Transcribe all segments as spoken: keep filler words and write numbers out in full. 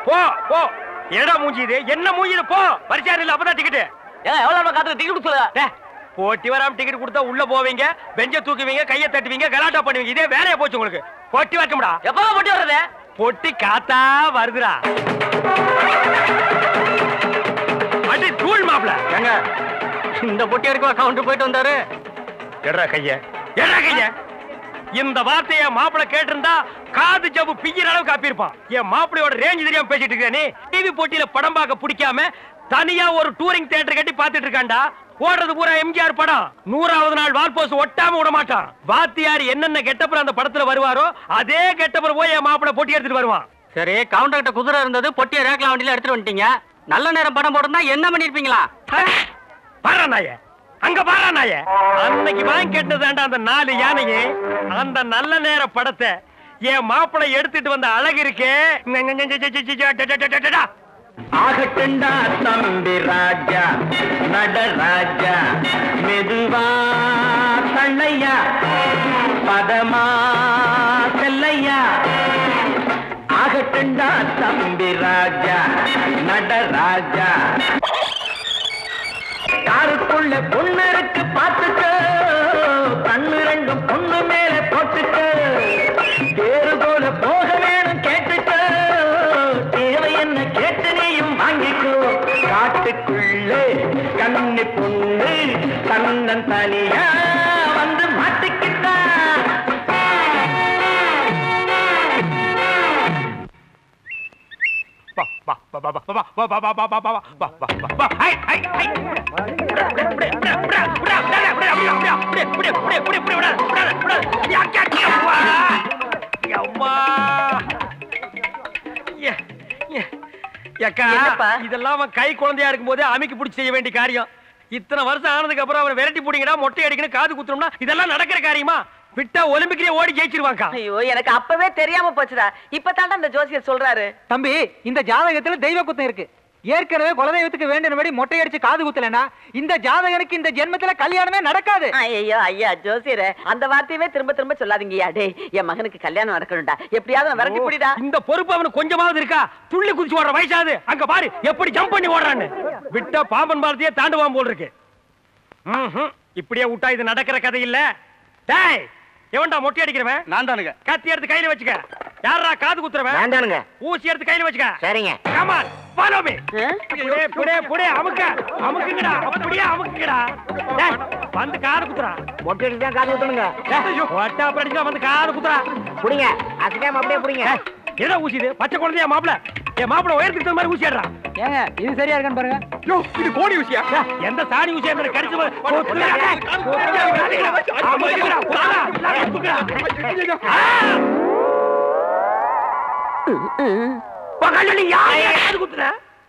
போ போ. என்னடா மூஞ்சி இது? என்ன மூஞ்சி இது? போ. பரிசாரம் இல்ல, அப்பதான் டிக்கெட். ஏன் எவ்வளவு காத்து டிக்கெட் சொல்லுங்க. போட்டி வராம டிக்கெட் கொடுத்தா உள்ள போவீங்க, பெஞ்ச தூக்குவீங்க, கையை தட்டுவீங்க, கலாட்டா பண்ணுவீங்க. இதே வேலையா போச்சு உங்களுக்கு. பொட்டி வரட்டும்டா. எப்பதான் பொட்டி வர்றது? பொட்டி காத்தா வருதுடா. அடி தூள் மாப்ள. ஏங்க இந்த பொட்டி வரைக்கும் கவுண்டர் போயிட்டு வந்தாரு. எடா கைய, எடா கைய. இந்த வார்த்தைய மாப்பிள கேட்டிருந்தா காது ஜவ்வு பிய்யிற அளவுக்கு காப்பியிருப்பான். என் மாப்பிளையோட ரேஞ்ச் தெரியாம பேசிட்டு இருக்க நீ. டிவி போட்டியில படம் பார்க்க பிடிக்காம தனியா ஒரு டூரிங் தியேட்டர் கட்டி பாத்துட்டு இருக்காண்டா. ஓடுறது பூரா எம்ஜிஆர் படம். நூறாவது நாள் வால்போஸ் ஒட்டாம விட மாட்டான். வாத்தியார் என்னென்ன கெட்டப்புறம் அந்த படத்துல வருவாரோ அதே கெட்டப்புறம் போய் என் மாப்பிள பொட்டி எடுத்துட்டு வருவான். சரி, கவுண்டர் கிட்ட குதிரை இருந்தது, பொட்டியை ரேக்ல வண்டியில எடுத்துட்டு வந்துட்டீங்க. நல்ல நேரம் படம் போடுறதா என்ன பண்ணிருப்பீங்களா? பாரா நாய, அங்க பாரா நாய. அன்னைக்கு வாங்கி கேட்டதாண்டா அந்த நாலு யானையே. அந்த நல்ல நேர படத்தை என் மாப்பிளை எடுத்துட்டு வந்த அழகு இருக்கே. ஆகட்டுண்டா தம்பி ராஜா, நடராஜா, மெதுவா தள்ளையா, பதமா செல்லையா. ஆகட்டுண்டா தம்பி ராஜா, நடராஜா. யாருக்குள்ள பொண்ணு இருக்கு பார்த்துக்க, கண்ணு ரெண்டும் பொண்ணு மேல போட்டுக்க. தேறு போல போக வேணும் கேட்டுக்க, தேவை என்ன கேட்டு நீயும் வாங்கிக்கோ. காட்டுக்குள்ளே கண்ணு பொண்ணு கண்ணன் தனியா வந்து மாட்டிக்கிட்டா. இதெல்லாம் கை குழந்தையா இருக்கும் போது அமைக்கு பிடிச்சி செய்ய வேண்டிய காரியம். இத்தனை வருஷம் ஆனதுக்கு அப்புறம் அவரை விரட்டி போடுங்கடா, மொட்டை அடிக்கணும், காது குத்துறோம்னா இதெல்லாம் நடக்கிற காரியமா? விட்டா ஒலிம்பிக்லயே ஓடி ஜெயிச்சிருவாங்க. ஐயோ, எனக்கு அப்பவே தெரியாம போச்சுடா. இப்பதான்டா இந்த ஜோசியர் சொல்றாரு. தம்பி, இந்த ஜாதகத்துல தெய்வ குத்தம் இருக்கு. ஏற்கனவே குலதெய்வத்துக்கு வேண்டியபடி மொட்டை அடிச்சு காது குத்தலனா இந்த ஜாதகனுக்கு இந்த ஜென்மத்துல கல்யாணமே நடக்காது. ஐயோ ஐயா ஜோசியரே, அந்த வார்த்தையவே திரும்ப திரும்ப சொல்லாதீங்கயா. டேய், என் மகனுக்கு கல்யாணம் நடக்கணும்டா. எப்படியாவது விரட்டி புடிடா. இந்த பொறுப்பு அவனுக்கு கொஞ்சமாவது இருக்கா? துள்ளி குதிச்சு ஓடுற வயசாது. அங்க பாரு எப்படி ஜம்ப் பண்ணி ஓடுறான்னு. விட்டா பாம்பன் பாலத்தையே தாண்டுவான் போல் இருக்கு. இப்படியே விட்டா இது நடக்கிற கதை இல்ல. டேய், எவன்டா மொட்டை அடிக்கிறவன்? நான் தானுங்க. கத்தி எடுத்து கையில வச்சுக்க. யாரா காது குத்துறவன்? நான் தானுங்க. ஊசி எடுத்து கையில வச்சுக்க. சரிங்க. Come on, follow me. புடே புடே புடே அமுக்க. அமுக்குங்கடா, அப்படியே அமுக்குங்கடா. டேய், வந்து காது குத்துறா. மொட்டை அடிச்சு தான் காது குத்தணுங்க. ஐயோ, ஒட்டா படிச்சா வந்து காது குத்துறா. புடிங்க, அசைக்காம அப்படியே புடிங்க. என்ன ஊசி இது? பச்சை குழந்தையா மாப்பிள? என் மாப்பிள உயரத்துக்கு தகுந்த மாதிரி ஊசி ஏறா. ஏங்க இது சரியா இருக்கான்னு பாருங்க. யோ, இது கோடி ஊசியா? எந்த சாணி ஊசியா இருந்தா கடிச்சு கொத்துறா. அமுக்குங்கடா, குத்துறா. அமுக்குங்கடா. பகல்ல யாரை காது குத்துற?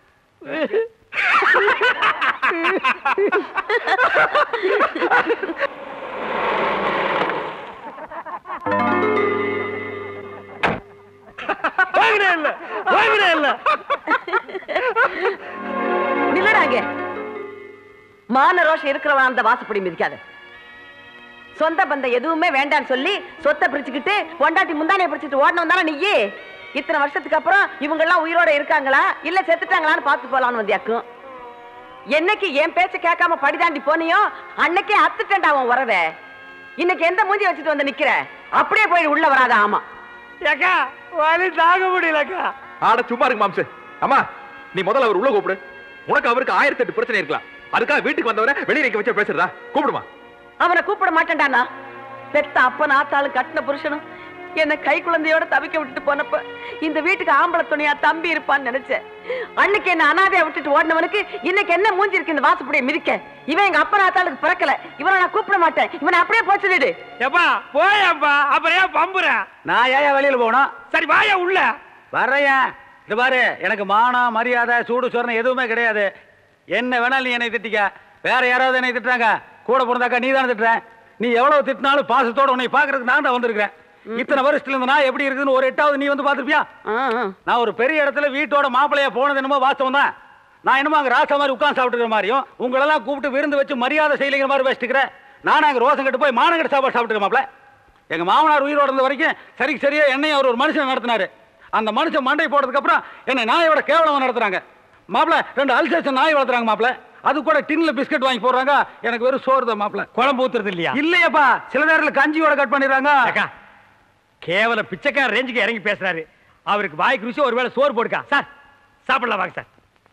நில்லறாங்க. மான ரோஷம் இருக்கிறவன் அந்த வாசப்படி மிதிக்காத. சொந்த பந்தம் எதுவுமே வேண்டான்னு சொல்லி சொத்தை பிரிச்சுக்கிட்டு பொண்டாட்டி முந்தானையை பிடிச்சிட்டு ஓடணும் தானே நீ. இத்தனை வருஷத்துக்கு அப்புறம் இவங்க எல்லாம் உயிரோட இருக்காங்களா இல்ல செத்துட்டாங்களான்னு பார்த்து போலான்னு வந்தியாக்கும். என்னைக்கு என் பேச்ச கேட்காம படிதாண்டி போனியோ அன்னைக்கே அத்துட்டேன்டா அவன் உறவே. இன்னைக்கு எந்த மூஞ்சி வச்சுட்டு வந்து நிக்கிற? அப்படியே போய் உள்ள வராத. ஆமா ஏக்கா, வலி தாங்க முடியலக்கா. ஆட சும்மா இருக்கு மாம்சு. அம்மா, நீ முதல்ல அவர் உள்ள கூப்பிடு. உனக்கு அவருக்கு ஆயிரத்தி எட்டு பிரச்சனை இருக்கலாம். அதுக்காக வீட்டுக்கு வந்தவரை வெளியே நிக்க வச்சு பேசுறதா? கூப்பிடுமா. அவனை கூப்பிட மாட்டேன்டானா. பெத்த அப்பன் ஆத்தாளும் கட்டின புருஷனும் என்ன கை குழந்தையோட தவிக்க விட்டுட்டு போனப்ப இந்த வீட்டுக்கு ஆம்பளை துணியா தம்பி இருப்பான்னு நினைச்சேன். அன்னைக்கு என்ன அனாதையா விட்டுட்டு ஓடினவனுக்கு இன்னைக்கு என்ன மூஞ்சி இருக்கு இந்த வாசப்படியை மிதிக்க? இவன் எங்க அப்பன் ஆத்தாளுக்கு பிறக்கல. இவனை நான் கூப்பிட மாட்டேன். இவனை அப்படியே போச்சுடு. எப்பா போயப்பா, அப்புறம் ஏன் பம்புற? நான் ஏன் வெளியில போகணும்? சரி வாயா உள்ள. வர்றேன். இது பாரு, எனக்கு மானம் மரியாதை சூடு சொரணை எதுவுமே கிடையாது. என்ன வேணாலும் நீ என்னை திட்டிக்க. வேற யாராவது என்னை திட்டுறாங்க? கூட பிறந்தாக்கா நீ தானே திட்டுற. நீ எவ்வளவு திட்டினாலும் பாசத்தோட உன்னை பாக்குறதுக்கு நான் தான் வந்திருக்கிறேன். இத்தனை வருஷத்துல இருந்து நான் எப்படி இருக்குன்னு ஒரு எட்டாவது நீ வந்து பாத்துருப்பியா? நான் ஒரு பெரிய இடத்துல வீட்டோட மாப்பிள்ளையா போனது என்னமோ வாஸ்தவம் தான். நான் என்னமோ அங்க ராசா மாதிரி உட்காந்து சாப்பிட்டுக்கிற மாதிரியும் உங்களெல்லாம் கூப்பிட்டு விருந்து வச்சு மரியாதை செய்யலைங்கிற மாதிரி வச்சுக்கிறேன். நான் அங்க ரோசம் கட்டு போய் மானங்கட்டு சாப்பாடு சாப்பிட்டுக்க மாப்பிள்ள. எங்க மாமனார் உயிரோட இருந்த வரைக்கும் சரிக்கு சரியா என்னையும் அவர் ஒரு மனுஷன் நடத்தினாரு. அந்த மனுஷன் மண்டை போடுறதுக்கு அப்புறம் என்ன நாயோட கேவலம் நடத்துறாங்க. மாப்பிள ரெண்டு அல்சேஷன் நாய் வளர்த்துறாங்க மாப்பிள. அது கூட டின்ல பிஸ்கட் வாங்கி போடுறாங்க. எனக்கு வெறும் சோறு தான் மாப்பிள. குழம்பு ஊத்துறது இல்லையா? இல்லையாப்பா, சில நேரத்துல கஞ்சியோட கட் பண்ணிடுறாங்க. கேவல பிச்சைக்கார ரேஞ்சுக்கு இறங்கி பேசுறாரு. அவருக்கு வாய்க்கு ருசி ஒருவேளை சோறு போடுக்கா. சார் சாப்பிடலாம் வாங்க சார்.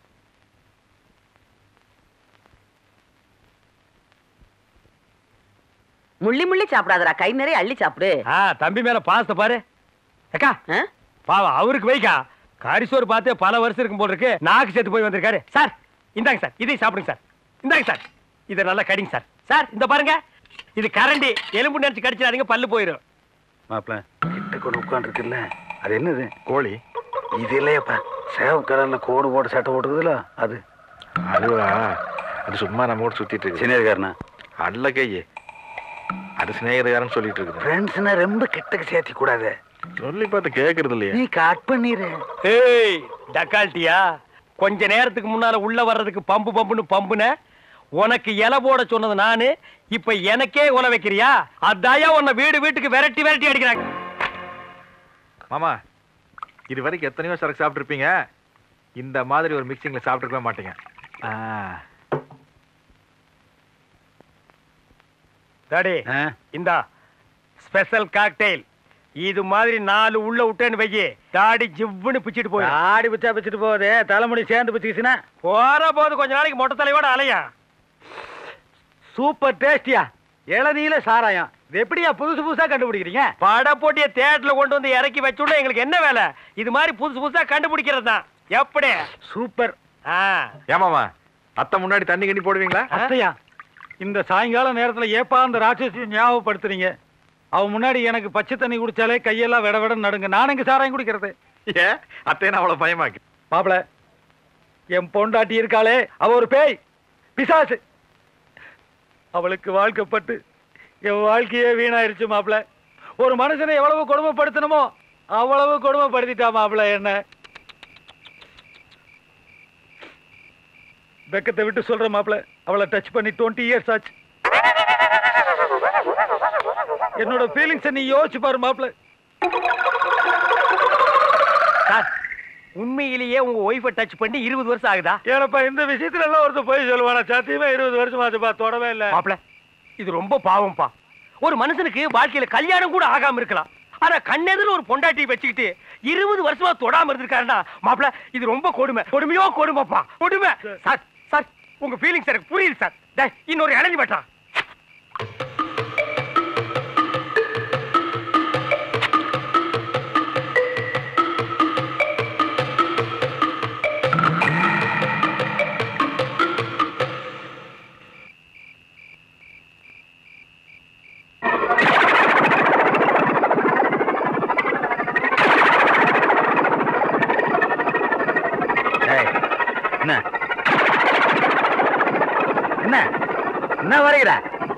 முள்ளி முள்ளி சாப்பிடாதடா, கை நிறைய அள்ளி சாப்பிடு. தம்பி மேல பாசத்தை பாரு. அக்கா பாவா அவருக்கு வைக்கா. கரிசோறு பார்த்து பல வருஷம் இருக்கும் போல இருக்கு. நாக்கு சேர்த்து போய் வந்திருக்காரு. சார் இந்தாங்க சார், இதை சாப்பிடுங்க சார். இந்தாங்க சார், இதை நல்லா கடிங்க சார். சார் இந்த பாருங்க, இது கரண்டி. எலும்பு நினைச்சு கடிச்சிடாதீங்க, பல்லு போயிடும். மாப்பிள கிட்ட கூட உட்கார்ந்து இருக்குல்ல, அது என்னது? கோழி. இது இல்லையப்பா, சேவ் கலர்ல கோடு போட்டு சட்டை போட்டுக்குதுல அது. அதுவா? அது சும்மா நம்ம கூட சுத்திட்டு இருக்கு. சின்னதுக்காரனா அல்ல கையே, அது சிநேகிதக்காரன் சொல்லிட்டு இருக்குது. ஃப்ரெண்ட்ஸ்னா ரொம்ப கிட்டக்கு சேர்த்தி கூடாது. சொல்லி பார்த்து கேக்குறது இல்லையா? நீ கட் பண்ணிரு. ஏய் டக்கால்ட்டியா, கொஞ்ச நேரத்துக்கு முன்னால உள்ள வர்றதுக்கு பம்பு பம்புன்னு பம்புன உனக்கு இலை போட சொன்னது நானு. இப்ப எனக்கே உல வைக்கிறியா? அதாயா உன்னை வீடு வீட்டுக்கு விரட்டி விரட்டி அடிக்கிறாங்க. மாமா இது வரைக்கும் எத்தனையோ சரக்கு சாப்பிட்டு இருப்பீங்க, இந்த மாதிரி ஒரு மிக்சிங்ல சாப்பிட்டுருக்கவே மாட்டீங்க. டாடி இந்தா ஸ்பெஷல் காக்டெயில். இது மாதிரி நாலு உள்ள விட்டேன்னு வைக்கி, தாடி ஜிவ்வுன்னு பிச்சுட்டு போய். ஆடி பிச்சா பிச்சுட்டு போகுது, தலைமுடி சேர்ந்து பிச்சுக்கிச்சுன்னா போற போது கொஞ்ச நாளைக்கு மொட்டை தலையோட அலையா. சூப்பர் டேஸ்டியா இளநீல சாராயம். இது எப்படியா புதுசு புதுசா கண்டுபிடிக்கிறீங்க? பட போட்டிய தேட்டர்ல கொண்டு வந்து இறக்கி வச்சுட எங்களுக்கு என்ன வேலை? இது மாதிரி புதுசு புதுசா கண்டுபிடிக்கிறது தான். எப்படி சூப்பர். ஏமாமா அத்தை முன்னாடி தண்ணி கண்ணி போடுவீங்களா? அத்தையா, இந்த சாயங்கால நேரத்துல ஏப்பா அந்த ராட்சசி ஞாபகப்படுத்துறீங்க? அவன் முன்னாடி எனக்கு பச்சை தண்ணி குடிச்சாலே கையெல்லாம் விட விட நடுங்க. நான் எங்க சாராயம் குடிக்கிறது? ஏ அத்தையனா அவ்வளவு பயமாக்கு? மாப்பிள என் பொண்டாட்டி இருக்காளே, அவ ஒரு பேய் பிசாசு. அவளுக்கு வாழ்க்கப்பட்டு என் வாழ்க்கையே வீணாயிருச்சு மாப்பிள. ஒரு மனுஷனை எவ்வளவு கொடுமைப்படுத்தணுமோ அவ்வளவு கொடுமைப்படுத்திட்டா மாப்பிள என்ன. வெக்கத்தை விட்டு சொல்ற மாப்பிள, அவளை டச் பண்ணி டுவெண்ட்டி இயர்ஸ் ஆச்சு. என்னோட ஃபீலிங்ஸ் நீ யோசிச்சு பாரு மாப்பிள. உண்மையிலேயே உங்க ஒய்ஃபை டச் பண்ணி இருபது வருஷம் ஆகுதா? ஏனப்பா இந்த விஷயத்துல எல்லாம் ஒருத்தர் போய் சொல்லுவானா? சத்தியமா இருபது வருஷம் ஆச்சுப்பா, தொடவே இல்ல மாப்பிள. இது ரொம்ப பாவம்பா. ஒரு மனுஷனுக்கு வாழ்க்கையில கல்யாணம் கூட ஆகாம இருக்கலாம், ஆனா கண்ணெதிர ஒரு பொண்டாட்டி வச்சுக்கிட்டு இருபது வருஷமா தொடாம இருந்திருக்காருன்னா மாப்பிள இது ரொம்ப கொடுமை. கொடுமையோ கொடுமைப்பா, கொடுமை. சார் சார் உங்க ஃபீலிங்ஸ் எனக்கு புரியுது சார். இன்னொரு இணைஞ்சு பட்டா. என்ன வரைகிற?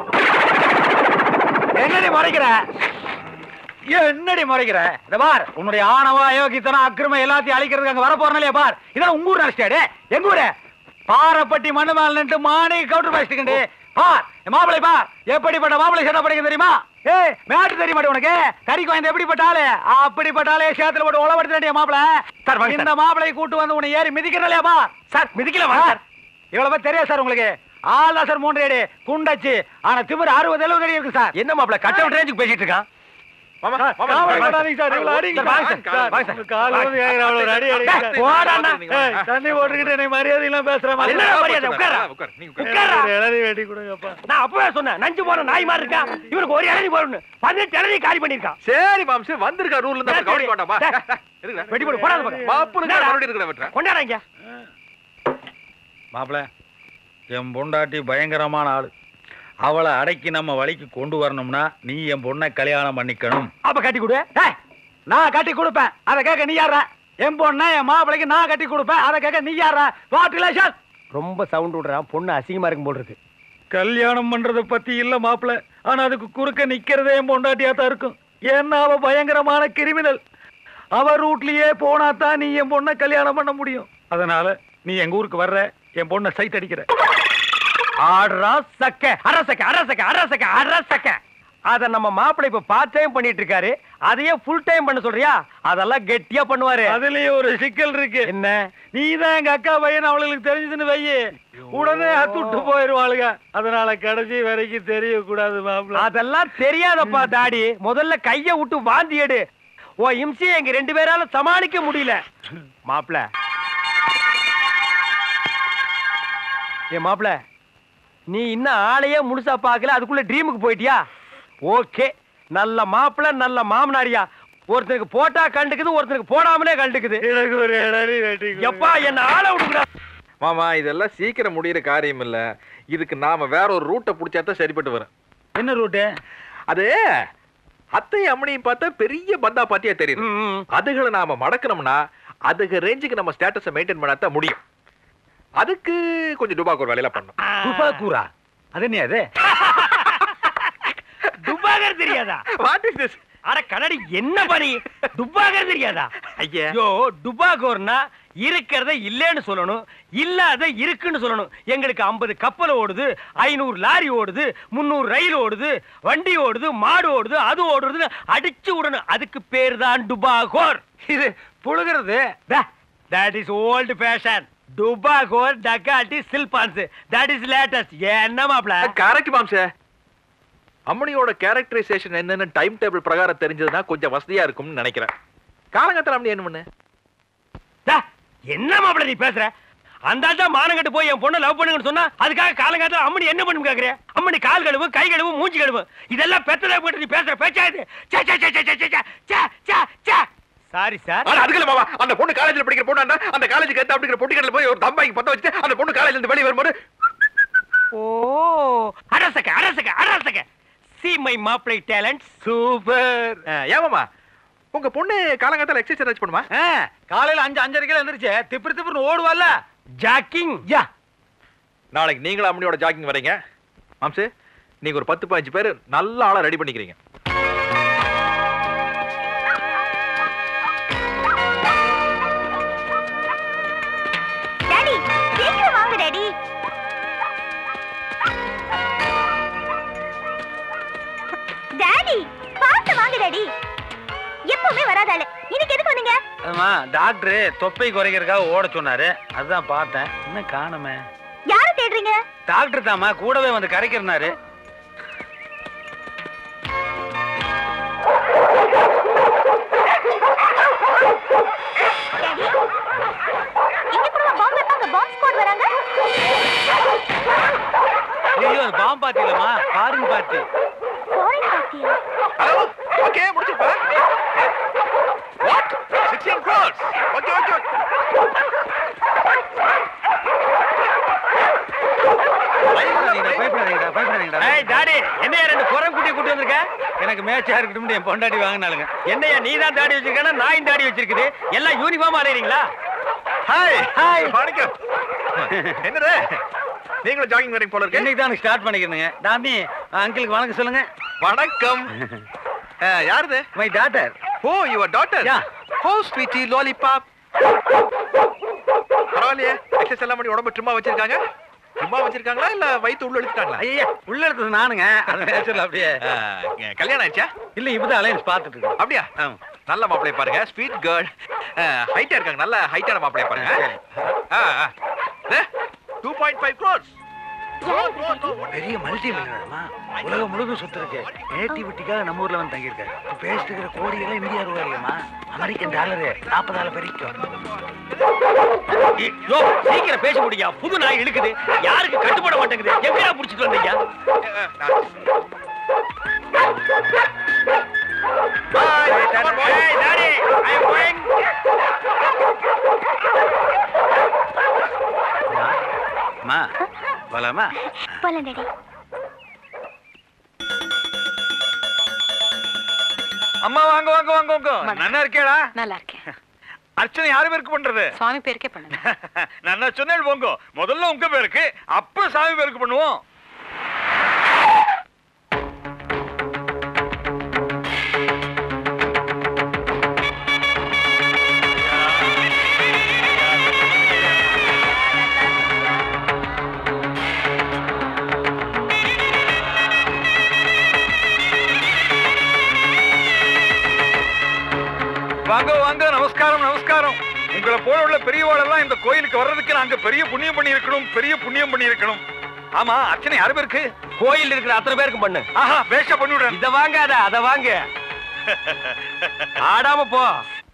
என்னடி மறைக்கிற? என்னடி மறைக்கிற? இந்த பார், உன்னுடைய ஆணவா யோகித்தனம் அக்கிரம எல்லாத்தையும் அழிக்கிறதுக்கு அங்க வர போறனாலே பார். இதான் உங்க ஊர் நினைச்சிட்டாடு. எங்க ஊரு பாரப்பட்டி மண்ணு மேல நின்று மானி கவுண்டர் பேசிட்டு பார். மாப்பிளை பார், எப்படிப்பட்ட மாப்பிளை சேட்டை படிக்க தெரியுமா? ஏ மேட்டு தெரிய மாட்டேன் உனக்கு? கறி குழந்தை எப்படிப்பட்டாலே அப்படிப்பட்டாலே சேத்துல போட்டு உழவடுத்த மாப்பிளை. இந்த மாப்பிளை கூட்டு வந்து உன்னை ஏறி மிதிக்கிறலையா பார். Sir மிதிக்கலாமா sir? இவ்வளவு தெரியாது சார் உங்களுக்கு? ஆள் சார் மூன்று அடி குண்டச்சு, ஆனா திமிர் அறுபது எழுபது அடி இருக்கு சார். என்ன மாப்பிள கட் அவுட் ரேஞ்சுக்கு பேசிட்டு இருக்கான்? தண்ணி போட்டுக்கிட்டு மரியாதை எல்லாம் பேசுற மாதிரி வெட்டி கொடுங்கப்பா. நான் அப்பவே சொன்னேன், நஞ்சு போற நாய் மாதிரி இருக்கா, இவனுக்கு ஒரு இளநீ போடணும். பதினெட்டு இளநீ காலி பண்ணிருக்கான். சரி மாம்சே வந்திருக்கா ரூல்ல இருந்து கவனிக்க வேண்டாமா? வெட்டி போடு போடாத பாக்க. மாப்புனுக்கு மறுபடியும் இருக்கற வெட்ற. கொண்டாடங்க. மாப்ள என் பொண்டாட்டி பயங்கரமான ஆளு. அவளை அடக்கி நம்ம வழிக்கு கொண்டு வரணும்னா நீ என் பொண்ணை கல்யாணம் பண்ணிக்கணும். அப்ப கட்டி கொடு. நான் கட்டி கொடுப்பேன், அதை கேட்க நீ யாரா? என் பொண்ணை என் மாப்பிளைக்கு நான் கட்டி கொடுப்பேன், அதை கேட்க நீ யாரா? What relation? ரொம்ப சவுண்ட் விடுறான், பொண்ணு அசிங்கமா இருக்கும் போல இருக்கு. கல்யாணம் பண்றத பத்தி இல்ல மாப்பிள, ஆனா அதுக்கு குறுக்க நிக்கிறதே என் பொண்டாட்டியா தான் இருக்கும். ஏன்னா அவ பயங்கரமான கிரிமினல். அவ ரூட்லயே போனா தான் நீ என் பொண்ணை கல்யாணம் பண்ண முடியும். அதனால நீ எங்க ஊருக்கு வர்ற, என் பொண்ணை சைட் அடிக்கிற. அரசக்க அரசக்க அரசக்க அரசக்க அரசக்க அத நம்ம மாப்பிள்ளை இப்ப பார்ட் டைம் பண்ணிட்டு இருக்காரு. அதையே ஃபுல் டைம் பண்ண சொல்றியா? அதெல்லாம் கெட்டியா பண்ணுவாரு. அதுலயே ஒரு சிக்கல் இருக்கு. என்ன? நீதான் எங்க அக்கா பையன் அவளுக்கு தெரிஞ்சதுன்னு வையி, உடனே அத்துட்டு போயிருவாளுங்க. அதனால கடைசி வரைக்கும் தெரியக்கூடாது மாப்பிள்ள. அதெல்லாம் தெரியாதப்பா தாடி. முதல்ல கைய விட்டு வாந்தி எடு. ஓ இம்சியை எங்க ரெண்டு பேரால சமாளிக்க முடியல. மாப்பிள்ள ஏ மாப்பிள்ள, நீ இன்னும் ஆளையே முழுசா பாக்கல, அதுக்குள்ள ட்ரீமுக்கு போயிட்டியா? ஓகே, நல்ல மாப்பிள்ள நல்ல மாமனாரியா. ஒருத்தருக்கு போட்டா கண்டுக்குது, ஒருத்தருக்கு போடாமலே கண்டுக்குது. எனக்கு ஒரு இடறி வெட்டி எப்பா என்ன ஆள விடுங்கடா. மாமா இதெல்லாம் சீக்கிரம் முடியிற காரியம் இல்ல. இதுக்கு நாம வேற ஒரு ரூட்டை பிடிச்சாதான் சரிப்பட்டு வரும். என்ன ரூட்டு? அது அத்தை அம்மனையும் பார்த்தா பெரிய பந்தா பாத்தியா தெரியுது. அதுகளை நாம மடக்கணும்னா அதுக்கு ரேஞ்சுக்கு நம்ம ஸ்டேட்டஸை மெயின்டைன் பண்ணாதான் முடியும். அதுக்கு கொஞ்சம் டுபாக்கூர் வேலையில பண்ணணும். டுபாக்கூரா? அது என்ன? அது டுபாகர் தெரியாதா? What is this? அட கண்ணாடி என்ன பண்ணி டுபாகர் தெரியாதா? ஐயா யோ டுபாகோர்னா இருக்கிறத இல்லன்னு சொல்லணும், இல்லாத இருக்குன்னு சொல்லணும். எங்களுக்கு ஐம்பது கப்பல் ஓடுது, ஐநூறு லாரி ஓடுது, முன்னூறு ரயில் ஓடுது, வண்டி ஓடுது, மாடு ஓடுது, அது ஓடுறது அடிச்சு விடணும். அதுக்கு பேர் தான் டுபாகோர். இது புழுகிறது. That is old fashion. டுபாகோர் dacoity சில்பான்ஸ். That is latest. என்ன மாப்ள? கரெக்ட் மாம்சே. அம்மனியோட கேரக்டரைசேஷன் என்னன்னு டைம் டேபிள் பிரகாரம் தெரிஞ்சதுன்னா கொஞ்சம் வசதியா இருக்கும்னு நினைக்கிறேன். காலங்கத்துல அம்மனி என்ன பண்ணு? என்ன மாப்பிள்ள நீ பேசுற? அந்த ஆட்டா மானங்கட்டு போய் என் பொண்ணை லவ் பண்ணுங்கன்னு சொன்னா அதுக்காக காலங்காலத்துல அம்மனி என்ன பண்ணும் கேக்குறேன்? அம்மனி கால் கழுவு, கை கழுவு, மூஞ்சி கழுவு, இதெல்லாம் பெத்ததை போட்டு நீ பேசுற பேச்சா இது? Sorry sir. அதுக்கு மாமா, அந்த பொண்ணு காலேஜ்ல படிக்கிற பொண்ணு அந்த காலேஜுக்கு ஏத்த அப்படிங்கிற பொட்டிக்கடையில போய் ஒரு தம்பாய்க்கு பத்த வச்சுட்டு அந்த பொண்ணு காலேஜ்ல இருந்து வெளியே வரும்போது ஓ அரசக அரசக அரசக see my மாப்பிளை டேலண்ட். சூப்பர். ஏமாமா உங்க பொண்ணு காலங்காலத்துல எக்ஸசைஸ் பண்ணுமா? காலையில அஞ்சு அஞ்சரைக்கு எந்திரிச்சு திப்பு திப்புன்னு ஓடுவாள்ல, ஜாக்கிங். யா நாளைக்கு நீங்களும் அம்மனியோட ஜாக்கிங் வரீங்க. மாம்சு நீங்க ஒரு பத்து பதினஞ்சு பேர் நல்ல ஆளா ரெடி பண்ணிக்கிறீங்க. டாடி சீக்கிரம் வாங்க டாடி. டாடி பாத்து வாங்க டாடி. எப்பவுமே வராதால இன்னைக்கு எதுக்கு வந்தீங்க? ஆமா டாக்டர் தொப்பை குறைக்கிறதுக்காக ஓட சொன்னாரு, அதுதான் பார்த்தேன். என்ன காணுமே? யார தேடுறீங்க? டாக்டர் தாமா கூடவே வந்து கரைக்கிறனாரு. டாடி இங்க கூட பாம்பு வைப்பாங்க, பாம்பு ஸ்குவாட் வராங்க. ஐயோ அது பாம்பு பார்ட்டி இல்லம்மா, ஃபாரின் பார்ட்டி. ஃபாரின் பார்ட்டியா? ஹலோ ஓகே முடிச்சுப்பா. வாட் பதினாறு crores. ஓகே ஓகே ஏய் டாடி என்னையா ரெண்டு குரம் குட்டி கூட்டி வந்திருக்க? எனக்கு மேட்சா இருக்கட்டும் என் பொண்டாட்டி வாங்கினாலுங்க. என்னையா நீ தான் தாடி வச்சிருக்கா, நாயும் தாடி வச்சிருக்குது, எல்லாம் யூனிஃபார்ம் அலையறீங்களா? ஹாய் ஹாய் வணக்கம். என்னது நீங்களும் ஜாகிங் வரீங்க போல இருக்கு. இன்னைக்கு தான் ஸ்டார்ட் பண்ணிக்கிறேங்க. டாமி அங்கிளுக்கு வணக்கம் சொல்லுங்க. வணக்கம். யாருது? My daughter. ஓ யுவர் டாட்டர். யா. ஹோ ஸ்வீட்டி லாலிபாப். பரவாயில்லையே, எக்ஸசைஸ் எல்லாம் பண்ணி உடம்பு ட்ரிம்மா வச்சிருக்காங்க. ட்ரிம்மா வச்சிருக்காங்களா இல்ல வயித்து உள்ள இழுத்துட்டாங்களா? ஐயா உள்ள எடுத்தது நானுங்க. அது நேச்சுரல் அப்படியே. கல்யாணம் ஆயிடுச்சா? இல்ல இப்பதான் அலையன்ஸ் பார்த்துட்டு இருக்கோம். அப்படியா? நல்ல மாப்பிளைய பாருங்க, ஸ்வீட் கேர்ள், ஹைட்டா இருக்காங்க, நல்ல ஹைட்டான மாப்பிளைய பாருங்க. two point five crores. பெரிய மல்டி மில்லியனர்மா, உலகம் முழுதும் சுத்து இருக்கு. நேட்டிவிட்டிக்காக நம்ம ஊர்ல வந்து தங்கியிருக்காரு. பேசிட்டு இருக்கிற கோடிகளே இந்தியா ரூபாய் இல்லையம்மா, அமெரிக்கன் டாலரு நாற்பதாயிரம் பெருக்கும். யோ சீக்கிரம் பேச முடியா, புது நாய் இழுக்குது, யாருக்கு கட்டுப்பட மாட்டேங்குது, எங்கடா புடிச்சிட்டு வந்தீங்க? Hey daddy, I am going. அம்மா போலாமா? போலாம் டாடி. அம்மா வாங்க வாங்க வாங்க வாங்க. நல்லா இருக்கேடா? நல்லா இருக்கேன். அர்ச்சனை யாரு பேருக்கு பண்றது? சுவாமி பேருக்கே பண்ணுங்க. நான் சொன்னேன் போங்க, முதல்ல உங்க பேருக்கு அப்புறம் சாமி பேருக்கு பண்ணுவோம். போல உள்ள பெரியவாளெல்லாம் இந்த கோயிலுக்கு வர்றதுக்கு நாங்க பெரிய புண்ணியம் பண்ணி இருக்கணும், பெரிய புண்ணியம் பண்ணி இருக்கணும். ஆமா, அர்ச்சனை யாரு பேருக்கு? கோயில் இருக்கிற அத்தனை பேருக்கு பண்ணு. ஆஹா, வேஷ பண்ணிவிடுறேன். இத வாங்காத, அத வாங்க. ஆடாம போ.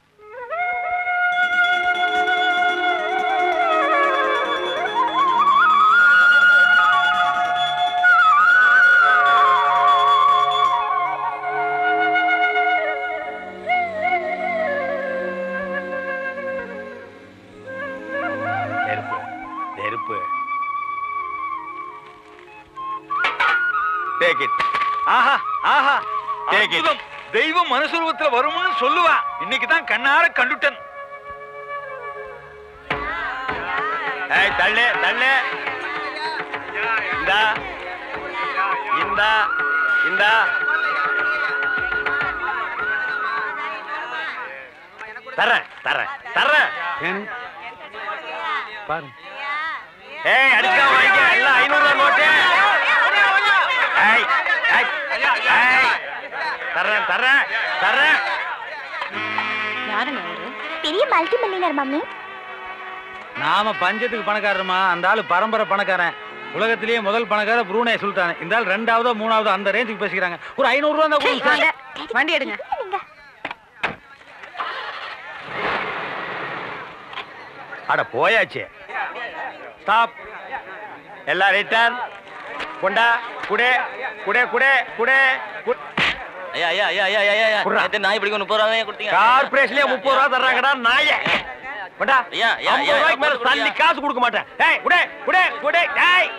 நெருப்பு நெருப்பு. Take it. Aha Aha, Take it. அற்புதம். தெய்வம் மனுஷரூபத்துல வரும்னு சொல்லுவா, இன்னைக்கு தான் கண்ணார கண்டுட்டேன். ஏய் தள்ளு தள்ளு. இந்தா இந்தா இந்தா. தரேன் தரேன் தரேன். பாரு. ஏய் அடிச்சா வாங்கிக்க, எல்லாம் ஐநூறு ரூபாய் நோட்டு. ஏய் ஏய் ஏய் தரேன் தரேன் தரேன். யாருங்க அவரு? பெரிய மல்டி மில்லியனர் மம்மி. நாம பஞ்சத்துக்கு பணக்காரமா, அந்த ஆளு பரம்பரை பணக்காரன். உலகத்திலேயே முதல் பணக்கார புரூனே சுல்தான். இந்த ஆள் ரெண்டாவதோ மூணாவதோ அந்த ரேஞ்சுக்கு பேசிக்கிறாங்க. ஒரு ஐநூறு ரூபா தான் கொடுங்க. வண்டி எடுங்க. அட போயாச்சு. ஸ்டாப். எல்லாம் ரிட்டர்ன். கொண்டா குடே குடே குடே குடே. ஐயா ஐயா ஐயா ஐயா ஐயா ஐயா நேத்து நாய் பிடிக்க முப்பது ரூபாய் கொடுத்தீங்க. கார்பரேஷன்லயே முப்பது ரூபா தர்றாங்கடா நாயே. கொண்டா. ஐயா ஐயா ஐம்பது ரூபாய்க்கு மேல தள்ளி காசு கொடுக்க மாட்டேன். ஏய் குடே குடே குடே. ஏய்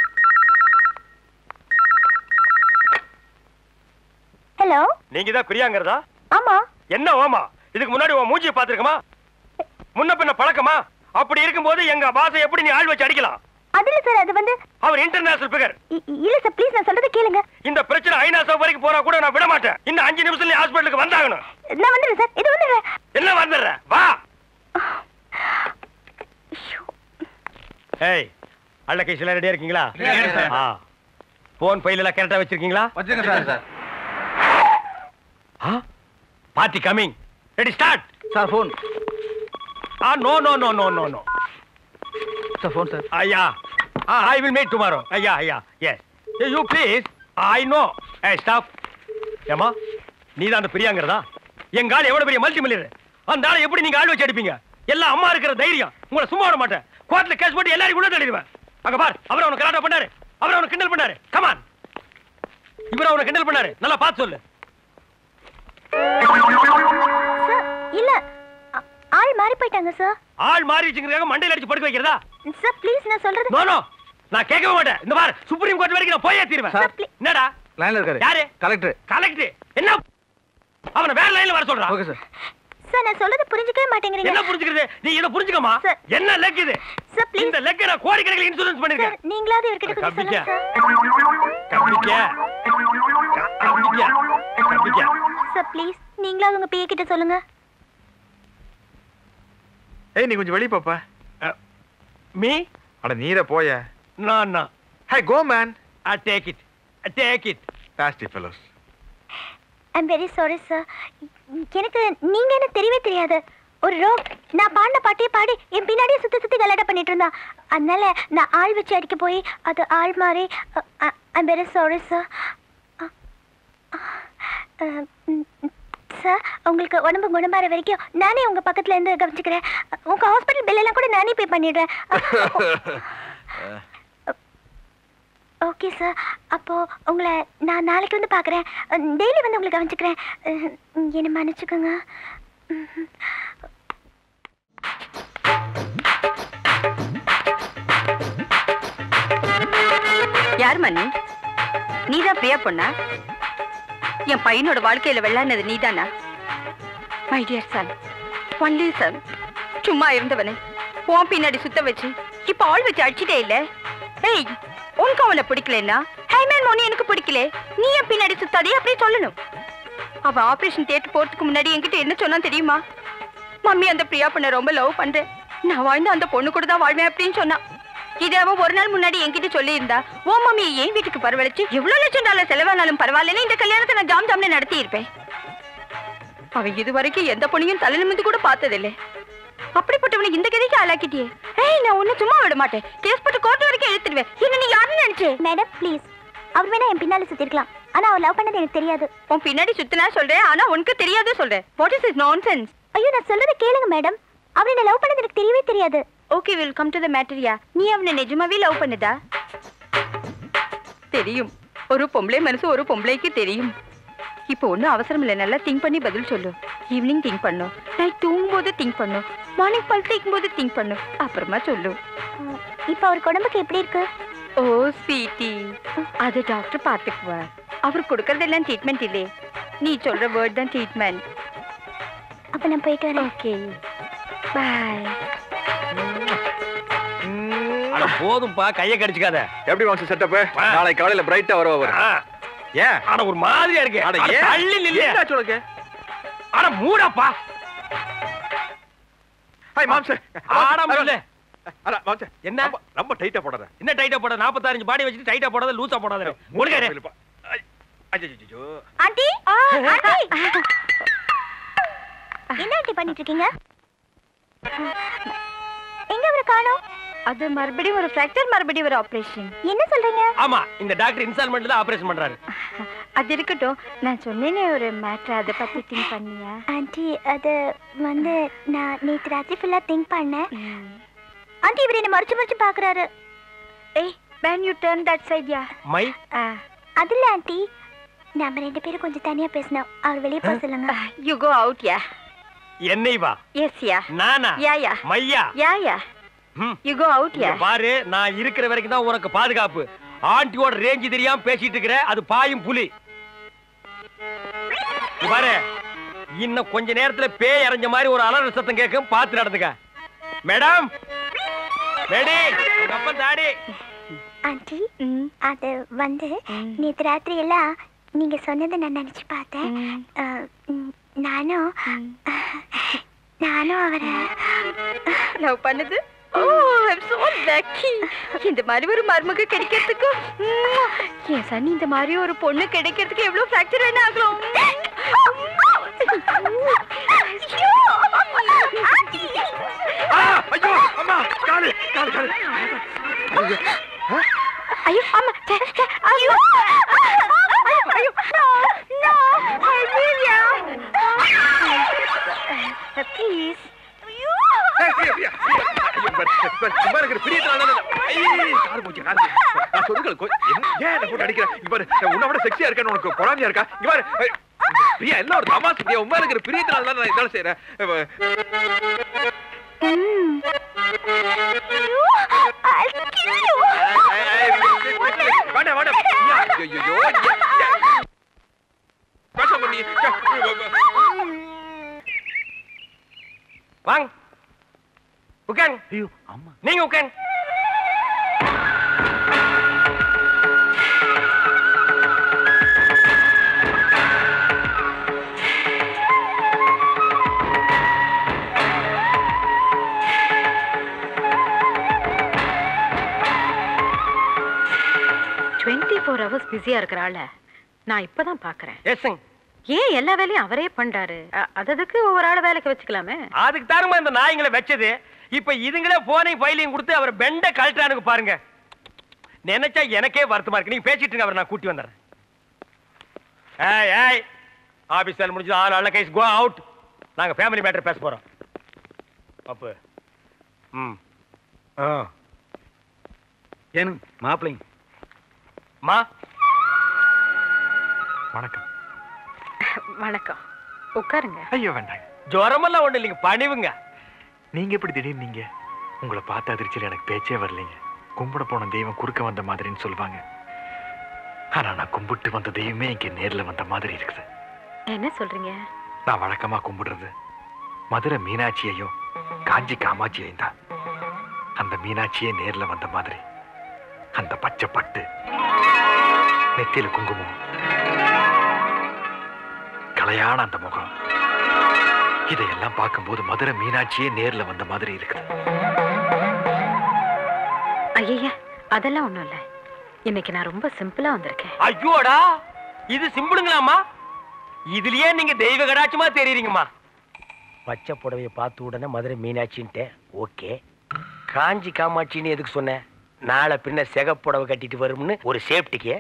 ஹலோ, நீங்க தான் பிரியாங்கறதா? ஆமா. என்ன ஓமா, இதுக்கு முன்னாடி உன் மூஞ்சியை பாத்துருக்கமா? முன்ன பின்ன பழக்கமா? அப்படி இருக்கும்போது எங்க பாசை எப்படி நீ ஆள் வச்சு அடிக்கலாம்? அதுல சார், அது வந்து அவர் இன்டர்நேஷனல் பிகர். இல்ல சார், ப்ளீஸ் நான் சொல்றத கேளுங்க. இந்த பிரச்சனை ஐநா சபை வரைக்கும் போனா கூட நான் விட மாட்டேன். இன்னும் அஞ்சு நிமிஷத்துல நீ ஹாஸ்பிடலுக்கு வந்தாகணும். நான் வந்துடுறேன் சார், இது வந்துடுறேன். என்ன வந்துடுற? வா. ஏய், அள்ள கைஸ்ல ரெடியா இருக்கீங்களா? ஆ. போன் ஃபைல் எல்லாம் கரெக்ட்டா வச்சிருக்கீங்களா? வச்சிருங்க சார். சார் ஆ? Party coming. Ready start. Sir phone. ஆ no no no no no no. Sir phone sir. ஐயா. ஆ ஐ வில் மீட் டுமாரோ. ஐயா ஐயா. Yes. You please. I know. ஏய் ஸ்டாப். ஏமா, நீ தான் அந்த பிரியாங்கறதா? எங்க ஆள் எவ்வளவு பெரிய மல்டி மில்லியனர். அந்த ஆளை எப்படி நீங்க ஆள் வச்சு அடிப்பீங்க? எல்லாம் அம்மா இருக்கிற தைரியம். உங்களை சும்மா விட மாட்டேன். கோர்ட்ல கேஸ் போட்டு எல்லாரும் உள்ள தள்ளிடுவேன். அங்க பார், அவர் அவனை கலாட்டா பண்ணாரு. அவர் அவனை கிண்டல் பண்ணாரு. கமான். இவர் அவனை கிண்டல் பண்ணாரு. நல்லா பார்த்து சொல்லு. சார், இல்ல, ஆள் மாறி போயிட்டாங்க சார். ஆள் மாறிச்சுங்கிறதுக்காக மண்டையில அடிச்சு படுக்க வைக்கிறதா? சார் ப்ளீஸ், நான் சொல்றது. நோ நோ, நான் கேட்கவே மாட்டேன். இந்த பார், சுப்ரீம் கோர்ட் வரைக்கும் நான் போயே தீருவேன். Sir, please. என்னடா லைன்ல இருக்காரு. யாரு? கலெக்டர். கலெக்டர். என்ன அவனை வேற லைன்ல வர சொல்றான்? Okay sir. சார், நான் சொல்றது புரிஞ்சுக்கவே மாட்டேங்கிறீங்க. என்ன புரிஞ்சுக்கிறது? நீ இத புரிஞ்சுக்கமா? சார். என்ன லெக் இது? Sir please. இந்த லெக் நான் கோடிக்கணக்கில் இன்சூரன்ஸ் பண்ணிருக்கேன். சார், நீங்களாவது இவர்கிட்ட கொஞ்சம் சொல்லுங்க சார். கம்பிக்க கம்பிக்க கம்பிக்க. சார் ப்ளீஸ், நீங்களாவது உங்க பிஏ கிட்ட சொல்லுங்க. ஏய், நீ கொஞ்சம் வெளிய பாப்பா. மீ? அட நீத போய. No no. Hey go man. I take it. I take it. Nasty fellows. I'm very sorry sir. எனக்கு நீங்க என்ன தெரியவே தெரியாது. ஒரு ரோக் நான் பாடின பாட்டியே பாடி என் பின்னாடியே சுத்தி சுத்தி கலாட்டா பண்ணிட்டு இருந்தா. அதனால நான் ஆள் வச்சு அடிக்க போய் அது ஆள் மாறி. I'm very sorry sir. Sir, உங்களுக்கு உடம்பு குணமாற வரைக்கும் நானே உங்க பக்கத்துல இருந்து கவனிச்சுக்கிறேன். உங்க ஹாஸ்பிட்டல் பில் எல்லாம் கூட நானே பே பண்ணிடுறேன். ஓகே சார், அப்போ உங்களை நான் நாளைக்கு வந்து பார்க்குறேன். டெய்லி வந்து உங்களை கவனிச்சுக்கிறேன். என்னை மன்னிச்சுக்கோங்க. யார் மணி? நீதான் பிரியா பொண்ணா? என் பையனோட வாழ்க்கையில வெள்ளானது நீதானா? My dear son, only son. சும்மா இருந்தவனே உன் பின்னாடி சுத்த வச்சு இப்ப ஆள் வச்சு அடிச்சிட்டே இல்ல. ஏய், உனக்கு அவனை பிடிக்கலன்னா ஹைமேன் மோனி எனக்கு பிடிக்கல, நீ என் பின்னாடி சுத்தாதே அப்படி சொல்லணும். அவன் ஆபரேஷன் தியேட்டர் போறதுக்கு முன்னாடி என்கிட்ட என்ன சொன்னா தெரியுமா? மம்மி, அந்த பிரியா பொண்ணை ரொம்ப லவ் பண்றேன், நான் வாழ்ந்து அந்த பொண்ணு கூட தான் வாழ்வேன் அப்படின்னு சொன்னான். இது அவன் ஒரு நாள் முன்னாடி என்கிட்ட சொல்லி இருந்தா, ஓ மம்மியை என் வீட்டுக்கு பரவழைச்சு எவ்வளவு லட்சம் டாலர் செலவானாலும் பரவாயில்லன்னு இந்த கல்யாணத்தை நான் ஜாம் ஜாம்னு நடத்தி இருப்பேன். அவன் இது வரைக்கும் எந்த பொண்ணையும் தலை நிமிந்து கூட பார்த்ததில்லை. அப்படிப்பட்டவனை இந்த கதைக்கு ஆளாக்கிட்டியே. ஏய் நான் ஒண்ணு சும்மா விட மாட்டேன். கேஸ் போட்டு கோர்ட் வரைக்கும் இழுத்துடுவேன். என்ன நீ யாருன்னு நினைச்சே? மேடம் ப்ளீஸ், அவர் வேணா என் பின்னால சுத்திருக்கலாம், ஆனா அவர் லவ் பண்ணது எனக்கு தெரியாது. உன் பின்னாடி சுத்தினா சொல்றேன், ஆனா உனக்கு தெரியாது சொல்றேன். What is this nonsense? ஐயோ நான் சொல்றத கேளுங்க மேடம், அவர் என்ன லவ் பண்ணது எனக்கு தெரியவே தெரியாது. Okay will come to the மேட்டரியா. நீ அவனை நிஜமாவே லவ் பண்ணதா? தெரியும், ஒரு பொம்பளை மனசு ஒரு பொம்பளைக்கு தெரியும். இப்போ ஒன்றும் அவசரம் இல்லை, நல்லா திங்க் பண்ணி பதில் சொல்லு. ஈவினிங் திங்க் பண்ணும், நைட் தூங்கும் போது திங்க் பண்ணும், மார்னிங் பல் தேய்க்கும் போது திங்க் பண்ணும், அப்புறமா சொல்லு. இப்போ அவருக்கு உடம்புக்கு எப்படி இருக்கு? ஓ ஸ்வீட்டி, அது டாக்டர் பார்த்துக்குவார். அவர் கொடுக்கறதெல்லாம் ட்ரீட்மெண்ட் இல்லே, நீ சொல்ற வேர்ட் தான் ட்ரீட்மெண்ட். அப்ப நான் போயிட்டு வரேன். Okay bye. அட போதும்பா, கையை கடிச்சுக்காத. எப்படி வாங்க செட்டப்? நாளைக்கு காலையில பிரைட்டா வருவாரு. ஏன் அட ஒரு மாதிரியா இருக்கு. அட அட ஏன் தள்ளி நில்லு. என்ன சொல்லுங்க? அட மூடப்பா. Hi moms. ஆட முடியல. அட மாம்ஸ் என்ன ரொம்ப டைட்டா போடாத. என்ன டைட்டா போடாத? நாற்பத்தி ஐந்து பாடி வச்சிட்டு டைட்டா போடாத, லூசா போடாத. ஒழுங்கா இரு. அஜஜஜோ. ஆண்டி ஆண்டி என்ன ஆண்டி பண்ணிட்டு இருக்கீங்க? எங்க அவரை காணோம்? அது மறுபடியும் ஒரு ஃப்ராக்சர், மறுபடியும் ஒரு ஆபரேஷன். என்ன சொல்றீங்க? ஆமா, இந்த டாக்டர் இன்ஸ்டால்மென்ட்ல தான் ஆபரேஷன் பண்றாரு. அது இருக்கட்டும், நான் சொன்னேனே ஒரு மேட்டர், அதை பத்தி திங்க் பண்ணியா? ஆண்டி அது வந்து நான் நேற்று ராத்திரி ஃபுல்லா திங்க் பண்ணேன். ஆண்டி இவர் என்ன மறைச்சு மறைச்சு பாக்குறாரு. ஏய் when you turn that side yeah மை அதுல ஆண்டி நாம ரெண்டு பேரும் கொஞ்சம் தனியா பேசணும், அவர் வெளியே போக சொல்லுங்க. you go out yeah. என்னை வா. Yes yeah. நானா? யா யா. மையா. யா யா. you go out யா. பாரு, நான் இருக்கிற வரைக்கும் தான் உனக்கு பாதுகாப்பு. ஆண்டியோட ரேஞ்ச் தெரியாம பேசிட்டு இருக்கற, அது பாயும் புலி. பாரு, இன்னும் கொஞ்ச நேரத்துல பேய் அரைஞ்ச மாதிரி ஒரு அலறல் சத்தம் கேட்கும், பார்த்து நடந்துக்க. மேடம், மேடி, உங்க அப்பா தாடி. ஆண்டி அது வந்து நேற்று ராத்திரி எல்லாம் நீங்க சொன்னதை நான் நினைச்சு பார்த்தேன். நானும் நானும் அவரை லவ் பண்ணது. Oh I'm so lucky. இந்த மாதிரி ஒரு மருமக கிடைக்கிறதுக்கு என் சனி இந்த மாதிரி ஒரு பொண்ணு கிடைக்கிறதுக்கு எவ்வளவு ஃபிராக்சர் வேணா ஆகலாம். ஐயோ அம்மா, காலு காலு காலு. ஐயோ அம்மா, ஐயோ ஐயோ நோ நோ ஐயா ப்ளீஸ். ஐயோ ஐயோ சும்மா இருக்கிற பிரியத்தால ஐய் கால் போச்சு கால். நான் சொல்லுங்க ஏன் என்ன போட்டு அடிக்கிற? இங்க பாரு, உன்னை விட செக்ஸியா இருக்கேன்னு உனக்கு பொறாமையா இருக்கா? இங்க பாரு பிரியா, எல்லாம் ஒரு தமாஷ். பிரியா உண்மையா இருக்கிற பிரியத்தால தான் நான் இதெல்லாம் செய்யறேன். வேண்டாம் வேண்டாம். ஐயோ பேசாம நீ வாங்க உட்கார். ஐயோ அம்மா, நீங்க உட்கார். டுவெண்ட்டி ஃபோர் ஹவர்ஸ் பிஸியா இருக்கிறாள் நான் இப்பதான் பாக்குறேன். எஸ்ங்க. ஏன் எல்லா வேலையும் அவரே பண்றாரு? அதுக்கு ஒவ்வொரு ஆளை வேலைக்கு வச்சுக்கலாமே. அதுக்கு தாருமா இந்த நாய்களை வச்சது. இப்ப இதுங்களே போனையும் ஃபைலையும் கொடுத்து அவர் பெண்ட கழட்டானுக்கு பாருங்க. நினைச்சா எனக்கே வருத்தமா இருக்கு. நீங்க பேசிட்டு இருங்க, அவர் நான் கூட்டி வந்துடுறேன். ஏய் ஏய், ஆபீஸ் வேலை முடிஞ்சது. ஆள் அல்ல கைஸ் கோ அவுட். நாங்க ஃபேமிலி மேட்டர் பேச போறோம். அப்ப ம் ஆ ஏனு மாப்பிள்ளைங்க. மா வணக்கம். வணக்கம், உட்காருங்க. ஐயோ வேண்டாங்க. ஜுரமெல்லாம் ஒண்ணு இல்லைங்க, பணிவுங்க. நீங்க எப்படி திடீர்னு நீங்க? உங்களை பார்த்த அதிர்ச்சியில் எனக்கு பேச்சே வரலைங்க. கும்பிட போன தெய்வம் குறுக்க வந்த மாதிரின்னு சொல்லுவாங்க. ஆனா நான் கும்பிட்டு வந்த தெய்வமே இங்க நேர்ல வந்த மாதிரி இருக்குது. என்ன சொல்றீங்க? நான் வழக்கமா கும்பிடுறது மதுரை மீனாட்சியையும் காஞ்சி காமாட்சியையும் தான். அந்த மீனாட்சியே நேர்ல வந்த மாதிரி அந்த பச்சை பட்டு, நெத்தியில குங்குமம், கலையான அந்த முகம், இதையெல்லாம் பார்க்கும்போது மதுரை மீனாட்சியே நேர்ல வந்த மாதிரி இருக்கு. ஐயா அதெல்லாம் ஒண்ணும் இல்ல. இன்னைக்கு நான் ரொம்ப சிம்பிளா வந்திருக்கேன். ஐயோடா, இது சிம்பிளுங்களாமா? இதுலயே நீங்க தெய்வ கடாட்சமா தெரியுறீங்கம்மா. பச்சை புடவையை பார்த்த உடனே மதுரை மீனாட்சின்ட்டேன். ஓகே, காஞ்சி காமாட்சின்னு எதுக்கு சொன்னேன்? நாளை பின்ன செகப்புடவை கட்டிட்டு வரும்னு ஒரு சேஃப்டிக்கு.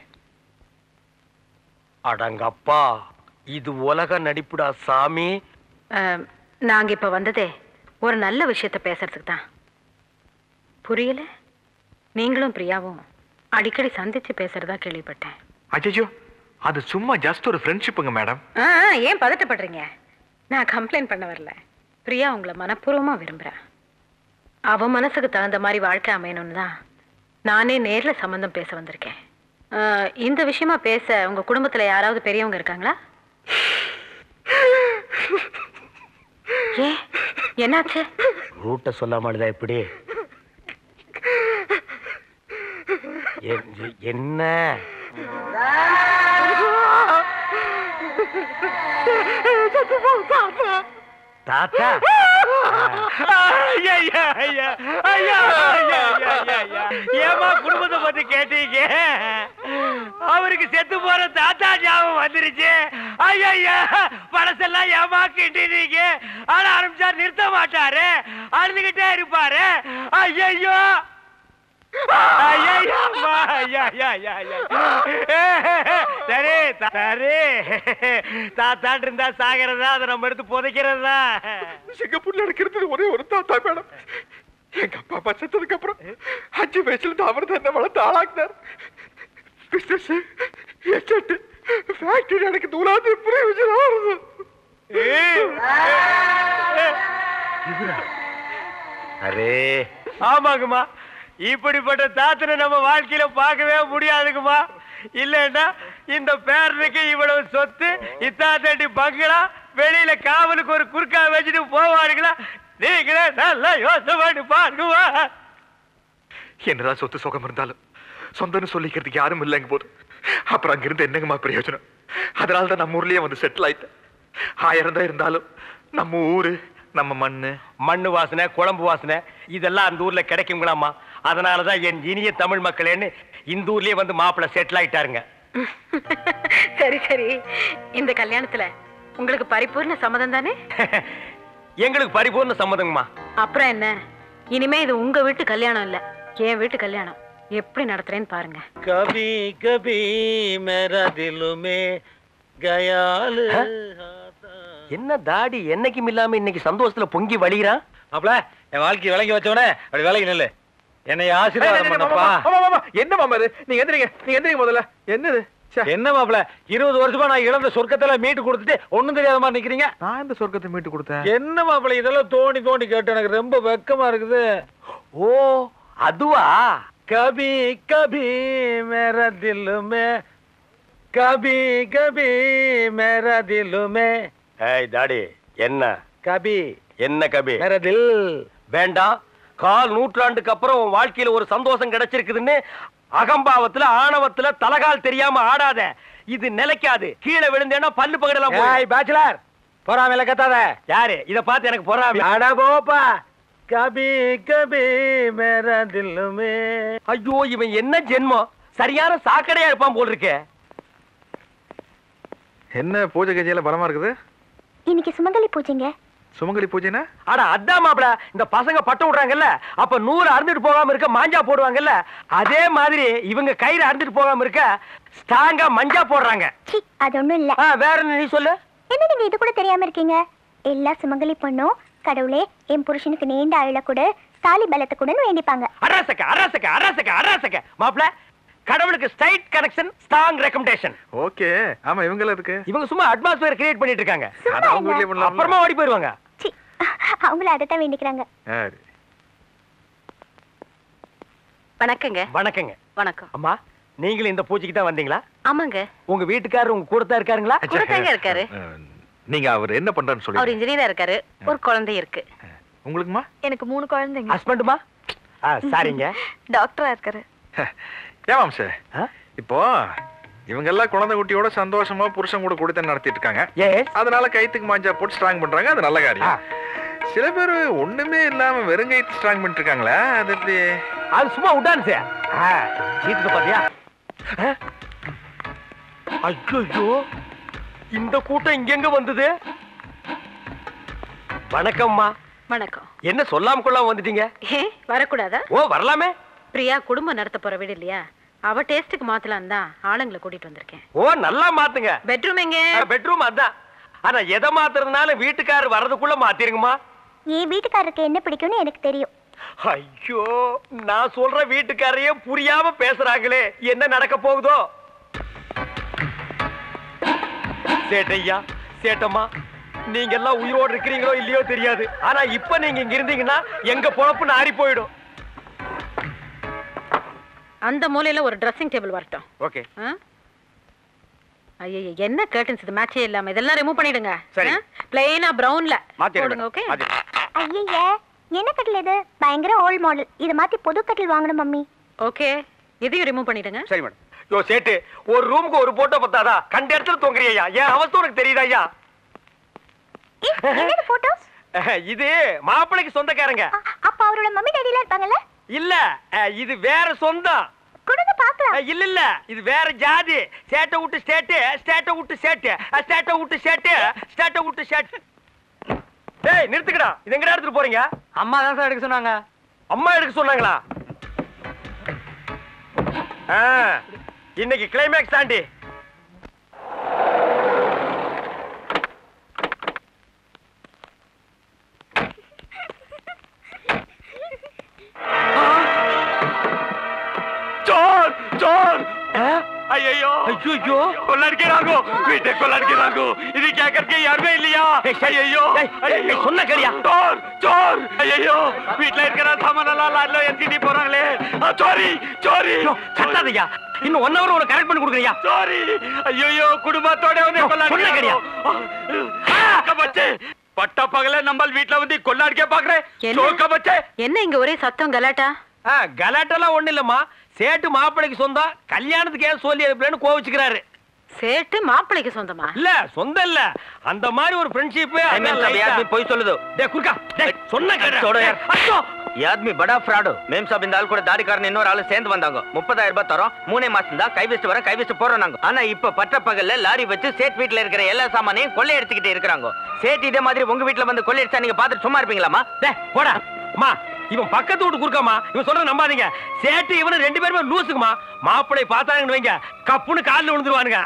அடங்கப்பா, இது உலக நடிப்புடா சாமி. நாங்க இப்ப வந்ததே ஒரு நல்ல விஷயத்த பேசுறதுக்கு தான். புரியல? நீங்களும் பிரியாவும் அடிக்கடி சந்திச்சு பேசுறதா கேள்விப்பட்டேன். அஜய்யோ, அது சும்மா ஜஸ்ட் ஒரு ஃப்ரெண்ட்ஷிப்புங்க மேடம். ஏன் பதட்டப்படுறீங்க? நான் கம்ப்ளைண்ட் பண்ண வரல. பிரியா உங்களை மனப்பூர்வமா விரும்புறா. அவ மனசுக்கு தகுந்த மாதிரி வாழ்க்கை அமையணும்னு தான் நானே நேர்ல சம்பந்தம் பேச வந்திருக்கேன். இந்த விஷயமா பேச உங்க குடும்பத்துல யாராவது பெரியவங்க இருக்காங்களா? ஏ என்னாச்சு? ரூட்ட சொல்லாமலுதான் எப்படி? என்ன தாத்தா? ஏமா குடும்பத்தை பத்தி கேட்டீங்க? அவருக்கு செத்து போற தாத்தா ஞாபகம் வந்துருச்சு. ஐயா, பழசெல்லாம் ஏமா கிட்டீங்க? ஆட ஆரம்பிச்சா நிறுத்த மாட்டாரு, அழுதுகிட்டே இருப்பாரு. ஐயோ சரி சரி, தாத்தாட்டு இருந்தா சாகிறதா, அதை நம்ம எடுத்து புதைக்கிறதா? சிங்கப்பூர்ல நடக்கிறது ஒரே ஒரு தாத்தா மேடம். எங்க அப்பா அப்பா செத்ததுக்கு அப்புறம் அஞ்சு வயசுல இருந்து அவர் தான் என்ன வளர்த்து ஆளாக்குனார். பிசினஸ், எஸ்டேட், ஃபேக்டரி எனக்கு தூளாது பிரயோஜனம். அரே ஆமாங்கம்மா, இப்படிப்பட்ட தாத்தனை நம்ம வாழ்க்கையில பார்க்கவே முடியாதுங்கம்மா. இல்லன்னா இந்த பேரனுக்கு இவ்வளவு சொத்து, இத்தாத்தடி பங்களா, வெளியில காவலுக்கு ஒரு குறுக்கா வச்சுட்டு போவாருங்களா? நீங்களே நல்லா யோசனை பண்ணி பாருங்கம்மா. என்னதான் சொத்து சுகம் இருந்தாலும் சொந்தன்னு சொல்லிக்கிறதுக்கு யாரும் இல்லைங்க போது அப்புறம் அங்கிருந்து என்னங்கம்மா பிரயோஜனம்? அதனாலதான் நம்ம ஊர்லயே வந்து செட்டில் ஆயிட்டேன். ஆயிரம் தான் இருந்தாலும் நம்ம ஊரு, நம்ம மண்ணு, மண்ணு வாசனை, குழம்பு வாசனை இதெல்லாம் அந்த ஊர்ல கிடைக்குங்களாமா. அதனாலதான் என் இனிய தமிழ் மக்களேன்னு இந்த ஊர்லயே வந்து மாப்பிள்ளை செட்டில் ஆயிட்டாருங்க. சரி சரி, இந்த கல்யாணத்துல உங்களுக்கு பரிபூர்ண சம்மதம் தானே? எங்களுக்கு பரிபூர்ண சம்மதங்கம்மா. அப்புறம் என்ன, இனிமே இது உங்க வீட்டு கல்யாணம் இல்ல, என் வீட்டு கல்யாணம். எப்படி நடத்துறேன்னு பாருங்க. கபி கபி மேரா திலுமே கயாலு. என்ன தாடி என்னைக்கும் இல்லாம இன்னைக்கு சந்தோஷத்துல பொங்கி வழிகிறான்? அப்பல என் வாழ்க்கை விளங்கி வச்சவனே அப்படி விலகி நில்லு. என்னை ஆசீர்வாதம் பண்ணப்பா. என்ன மாமா இது? நீங்க எந்திரிங்க, நீங்க எந்திரிங்க முதல்ல. என்னது என்ன மாப்பிள, இருபது வருஷமா நான் இழந்த சொர்க்கத்துல மீட்டு கொடுத்துட்டு ஒண்ணும் தெரியாத மாதிரி நிக்கிறீங்க. நான் இந்த சொர்க்கத்தை மீட்டு கொடுத்தேன்? என்ன மாப்பிள இதெல்லாம் தோண்டி தோண்டி கேட்டு எனக்கு ரொம்ப வெக்கமா இருக்குது. ஓ அதுவா? கபி கபி மேரா திலுமே, கபி கபி மேரா திலுமே. ஏய் தாடி, என்ன கபி என்ன கபி? மேரா தில். வேண்டாம், கால் நூற்றாண்டுக்கு அப்புறம் உன் வாழ்க்கையில ஒரு சந்தோஷம் கிடைச்சிருக்குதுன்னு அகம்பாவத்துல ஆணவத்துல தலகால் தெரியாம ஆடாத. இது நிலைக்காது. கீழே விழுந்தேன்னா பல்லு பகடலாம். ஏய் பேச்சுலர், பொறாமையில கத்தாத. யாரு இத பார்த்து எனக்கு பொறாமை? அட போப்பா. கபி கபி மேரா திலுமே. ஐயோ, இவன் என்ன ஜென்மம், சரியான சாக்கடையா இருப்பான் போல் இருக்கே. என்ன பூஜை கஜையில பலமா இருக்குது? இன்னைக்கு சுமங்கலி பூஜைங்க. சுமங்கலி பூஜைனா? அட அதான் மாப்பிள, இந்த பசங்க பட்டு விடுறாங்கல்ல, அப்ப நூறு அறுந்துட்டு போகாம இருக்க மாஞ்சா போடுவாங்கல்ல, அதே மாதிரி இவங்க கயிறு அறுந்துட்டு போகாம இருக்க ஸ்ட்ராங்கா மஞ்சா போடுறாங்க. அது ஒண்ணும் இல்ல. வேற என்ன நீ சொல்லு? என்ன நீங்க இது கூட தெரியாம இருக்கீங்க? எல்லா சுமங்கலி பொண்ணும் கடவுளே என் புருஷனுக்கு நீண்ட ஆயுள கூட தாலி பலத்தை கூடன்னு வேண்டிப்பாங்க. அரசக்க அரசக்க அரசக்க அரசக்க மாப்பிள, கடவுளுக்கு straight connection, strong recommendation. Okay. ஆமா, இவங்க எதுக்கு? இவங்க சும்மா அட்மாஸ்பியர் கிரியேட் பண்ணிட்டு இருக்காங்க. அத அவங்க வீட்லயே பண்ணலாம். அப்புறமா ஓடி போயிடுவாங்க. அவங்கள அதத்தான் வேண்டிக்கிறாங்க. வணக்கங்க. வணக்கங்க. வணக்கம். அம்மா, நீங்களும் இந்த பூஜைக்கு தான் வந்தீங்களா? ஆமாங்க. உங்க வீட்டுக்காரர் உங்க கூட தான் இருக்காருங்களா? கூட தாங்க இருக்காரு. நீங்க அவர் என்ன பண்றாருன்னு சொல்லுங்க. அவர் இன்ஜினியரா இருக்காரு. ஒரு குழந்தை இருக்கு. உங்களுக்குமா? எனக்கு மூணு குழந்தைங்க. ஹஸ்பண்டுமா? சாரிங்க. டாக்டரா இருக்காரு. ஏமாம் சார், இப்போ இவங்க எல்லாம் குழந்தை குட்டியோட சந்தோஷமா புருஷன் கூட குடித்தனம் நடத்திட்டு இருக்காங்க. அதனால கைத்துக்கு மாஞ்சா போட்டு ஸ்ட்ராங் பண்றாங்க. அது நல்ல காரியம். சில பேர் ஒண்ணுமே இல்லாம வெறும் கைத்து ஸ்ட்ராங் பண்ணிட்டு இருக்காங்களா? அது எப்படி? அது சும்மா விட்டான் சார். சீத்துக்கு பாத்தியா? ஐயோ, இந்த கூட்டம் இங்க எங்க வந்தது? வணக்கம்மா. வணக்கம். என்ன சொல்லாம கொள்ளாம வந்துட்டீங்க? ஏ வரக்கூடாதா? ஓ வரலாமே. பிரியா குடும்பம் நடத்த போற வீடு இல்லையா, அவ டேஸ்டுக்கு மாத்தலாம் தான் ஆளுங்களை கூட்டிட்டு வந்திருக்கேன். ஓ நல்லா மாத்துங்க. பெட்ரூம் எங்க? பெட்ரூம் அதான். ஆனா எதை மாத்துறதுனால வீட்டுக்காரர் வர்றதுக்குள்ள மாத்திருங்கம்மா. என் வீட்டுக்காரருக்கு என்ன பிடிக்கும்னு எனக்கு தெரியும். ஐயோ, நான் சொல்ற வீட்டுக்காரையே புரியாம பேசுறாங்களே, என்ன நடக்க போகுதோ? சேட்டையா, சேட்டம்மா, நீங்க எல்லாம் உயிரோடு இருக்கிறீங்களோ இல்லையோ தெரியாது. ஆனா இப்ப நீங்க இங்க இருந்தீங்கன்னா எங்க பொழப்பு நாரி போயிடும். அந்த மூலையில ஒரு ட்ரெஸ்ஸிங் டேபிள் வரட்டும். ஓகே. ஐயோ, என்ன கர்டன்ஸ் இது மேட்சே இல்லாம, இதெல்லாம் ரிமூவ் பண்ணிடுங்க. சரி. பிளைனா பிரவுன்ல போடுங்க. ஓகே. ஐயே, என்ன கட்டில் இது? பயங்கர ஓல்ட் மாடல். இத மாத்தி புது கட்டில் வாங்கணும் மம்மி. ஓகே, இதையும் ரிமூவ் பண்ணிடுங்க. சரி மேடம். யோ சேட்டு, ஒரு ரூமுக்கு ஒரு போட்டோ பத்தாதா? கண்ட இடத்துல தொங்குறியா? ஏன் அவஸ்தை உனக்கு தெரியுதா ஐயா? என்னது போட்டோஸ்? இது மாப்பிளைக்கு சொந்தக்காரங்க. அப்ப அவரோட மம்மி டாடிலாம் இருப்பாங்கல்ல? இல்ல, இது வேற சொந்தம். கொடுங்க பார்க்கலாம். இல்ல இல்ல, இது வேற ஜாதி. சேட்டை விட்டு ஸ்டேட், ஸ்டேட்டை விட்டு சேட்டு, ஸ்டேட்டை விட்டு சேட்டு, ஸ்டேட்டை விட்டு சேட்டு. டேய் நிறுத்துக்கடா. இது எங்கடா எடுத்துட்டு போறீங்க? அம்மா தான் சார் எடுக்க சொன்னாங்க. அம்மா எடுக்க சொன்னாங்களா? இன்னைக்கு கிளைமேக்ஸ் தாண்டி. चोर चोर अय्यो अय्यो கொள்ளடிக்கறாங்க வீட்டை கொள்ளடிக்கறாங்க இது கேக்கறதுக்கு யாருமே இல்லையா अय्यो ஏய் சொன்ன கேளியா चोर चोर अय्यो வீட்ல இருக்கற சாமான் எல்லாம் லாட்ல ஏத்திட்டு போறாங்களே சோரி சோரி கட்டாதயா இன்னும் one hour ஒரு கரெக்ட் பண்ணி கொடுக்கறியா சோரி अय्यो குடும்பத்தோட வந்து கொள்ளடிக்கறாங்க சொன்ன கேளியா கபச்சே பட்ட பகல நம்ம வீட்ல வந்து கொள்ளடிக்க பாக்குறே சோர் கபச்சே என்ன இங்க ஒரே சத்தம் கலாட்டா கலாட்டெல்லாம் ஒண்ணு இல்லம்மா சேட்டு மாப்பிளைக்கு சொந்தம் கல்யாணத்துக்கு ஏன் சொல்லி அதுன்னு கோவிச்சுக்கிறாரு சேட்டு மாப்பிளைக்கு சொந்தமா இல்ல சொந்தம் இல்ல அந்த மாதிரி ஒரு फ्रेंडशिप है आदमी போய் சொல்லுது டேய் குர்கா டேய் சொன்ன கேடா छोड़ो यार அச்சோ ये आदमी बड़ा फ्रॉड மேம் சாப் இந்த ஆள் கூட தாடிக்காரன் இன்னொரு ஆளு சேர்ந்து வந்தாங்க முப்பதாயிரம் ரூபாய் தரோம் மூணே மாசம் தான் கைவெஸ்ட் வர கைவெஸ்ட் போறோம் நாங்க ஆனா இப்ப பட்ட பகல்ல லாரி வச்சு சேட் வீட்ல இருக்கிற எல்லா சாமானையும் கொள்ளை எடுத்துக்கிட்டே இருக்காங்க சேட் இதே மாதிரி உங்க வீட்ல வந்து கொள்ளை எடுத்தா நீங்க பாத்துட்டு சும்மா இருப்பீங்களாமா டேய் போடா அம்மா இவன் பக்கத்து வீட்டு குறுக்காமா இவன் சொல்ற நம்பாதீங்க சேட்டு இவனு ரெண்டு பேருமே லூசுக்குமா மாப்பிளை பார்த்தாங்கன்னு வைங்க கப்புன்னு காலில் விழுந்துருவானுங்க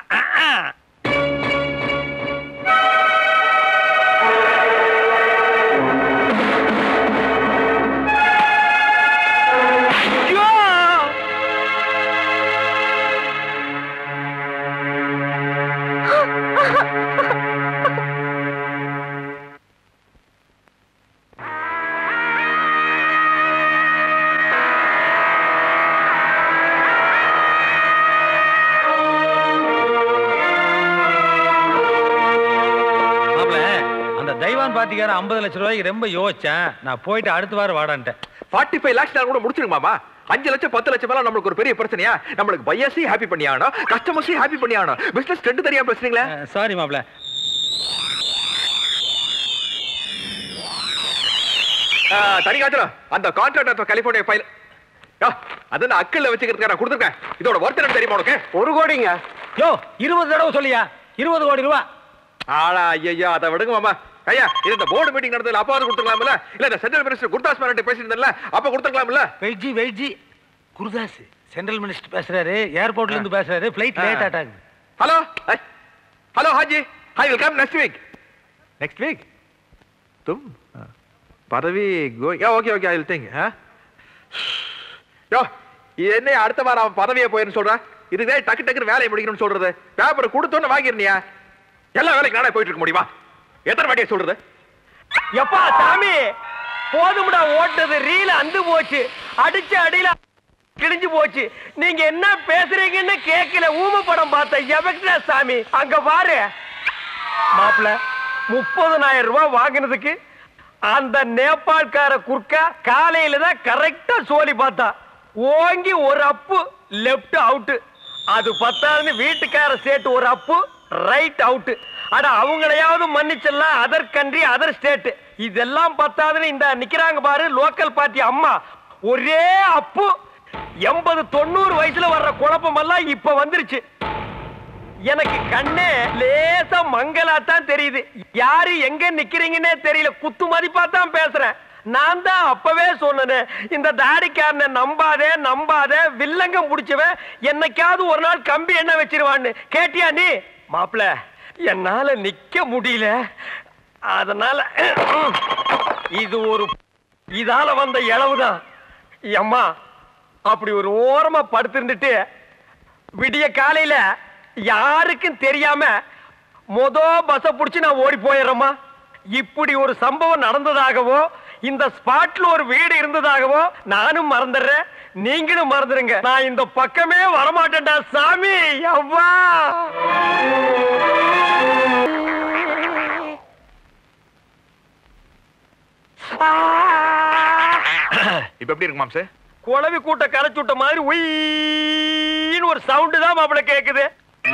பாட்டிக்கார ஐம்பது லட்சம் ரூபாய்க்கு ரொம்ப யோசிச்சேன் நான் போயிட்டு அடுத்த வாரம் வாடான்ட்டேன் நாற்பத்தி ஐந்து லட்சம் கூட முடிச்சிருங்க மாமா அஞ்சு லட்சம் பத்து லட்சம் மேல நம்மளுக்கு ஒரு பெரிய பிரச்சனையா நம்மளுக்கு பையர்ஸையும் ஹாப்பி பண்ணி ஆகணும் கஸ்டமர்ஸையும் ஹாப்பி பண்ணி ஆகணும் பிசினஸ் ரெண்டு தனியா பேசுறீங்களா சாரி மாப்ள தனிக்காச்சுல அந்த கான்ட்ராக்ட் கலிபோர்னியா ஃபைல் அது நான் அக்கல்ல வச்சுக்கிறதுக்கு நான் கொடுத்துருக்கேன் இதோட ஒர்த் என்ன தெரியுமா உனக்கு ஒரு கோடிங்க யோ இருபது தடவை சொல்லியா இருபது கோடி ரூபா ஆளா ஐயா அதை விடுங்க மாமா ஐயா இது இந்த போர்டு மீட்டிங் நடந்ததுல அப்பாவது கொடுத்துக்கலாம்ல இல்ல இந்த சென்ட்ரல் மினிஸ்டர் குருதாஸ் மேனன்ட்ட பேசியிருந்தேன்ல அப்ப கொடுத்துக்கலாம்ல வெயிட்ஜி வெயிட்ஜி குருதாஸ் சென்ட்ரல் மினிஸ்டர் பேசுறாரு ஏர்போர்ட்ல இருந்து பேசுறாரு ஃளைட் லேட் ஆட்டாங்க ஹலோ ஹலோ ஹாஜி I will come next week next week तुम பதவி yeah okay okay I will think யோ என்ன அடுத்த வாரம் அவன் பதவியே போயின்னு சொல்றா இதுவே டக்கு டக்குன்னு வேலையை முடிக்கணும்னு சொல்றது பேப்பர் கொடுத்தோன்னு வாங்கிருந்தியா எல்லா வேலைக்கு நானே போயிட்டு இருக்க முடியுமா எத்தனை வாட்டியா சொல்றது எப்பா சாமி போதும்டா ஓட்டது ரீல அந்து போச்சு அடிச்ச அடியில கிழிஞ்சு போச்சு நீங்க என்ன பேசுறீங்கன்னு கேட்கல ஊம படம் பார்த்த எவக்டா சாமி அங்க பாரு மாப்பிள முப்பதனாயிரம் ரூபாய் வாங்கினதுக்கு அந்த நேபாள்கார குர்க்கா காலையில தான் கரெக்டா சோலி பார்த்தா ஓங்கி ஒரு அப்பு லெப்ட் அவுட் அது பத்தாதுன்னு வீட்டுக்கார சேட்டு ஒரு அப்பு ரைட் அவுட் அட அவங்களையாவது மன்னிச்சிடலாம் அதர் கண்ட்ரி அதர் ஸ்டேட் இதெல்லாம் பத்தாதுன்னு இந்த நிக்கிறாங்க பாரு லோக்கல் பார்ட்டி அம்மா ஒரே அப்பு எண்பது தொண்ணூறு வயசுல வர்ற குழப்பம் எல்லாம் இப்ப வந்துருச்சு எனக்கு கண்ணே லேசா மங்கலாத்தான் தெரியுது. யாரு எங்க நிக்கிறீங்கன்னே தெரியல. குத்து மதிப்பா தான் பேசுறேன். நான் தான் அப்பவே சொன்னேன், இந்த தாடிக்காரனை நம்பாதே நம்பாதே, வில்லங்கம் புடிச்சவன் என்னைக்காவது ஒரு நாள் கம்பி என்ன வச்சிருவான்னு. கேட்டியா நீ? மாப்பிள, என்னால நிக்க முடியல. அதனால இது ஒரு இதால வந்த இளவுதான். அம்மா அப்படி ஒரு ஓரமா படுத்திருந்துட்டு விடிய காலையில யாருக்கும் தெரியாம மொத பஸ் புடிச்சு நான் ஓடி போயிடுறேம்மா. இப்படி ஒரு சம்பவம் நடந்ததாகவோ இந்த ஸ்பாட்ல ஒரு வீடு இருந்ததாகவோ நானும் மறந்துடுறேன், நீங்களும் மறந்துடுங்க. நான் இந்த பக்கமே வரமாட்டேன்டா சாமி. அவ்வா இப்ப எப்படி இருக்கு மாம்சே? குளவி கூட்ட கரைச்சு விட்ட மாதிரி உயின்னு ஒரு சவுண்டு தான் மாப்பிள கேக்குது.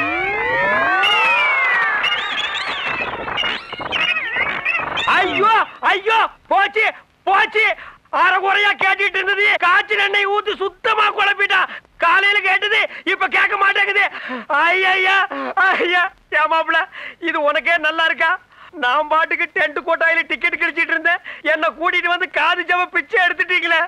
ஐயோ ஐயோ போச்சு போச்சு. அரைகுறையா கேட்டுட்டு இருந்தது, காய்ச்சல் எண்ணெய் ஊத்தி சுத்தமா குழப்பிட்டா. காலையில கேட்டது இப்ப கேட்க மாட்டேங்குது. ஐயா ஐயா ஏன் மாப்பிள, இது உனக்கே நல்லா இருக்கா? நான் பாட்டுக்கு டென்ட் கோட்டாயில டிக்கெட் கிடைச்சிட்டு இருந்தேன், என்ன கூட்டிட்டு வந்து காது ஜவ பிச்சை எடுத்துட்டீங்களே.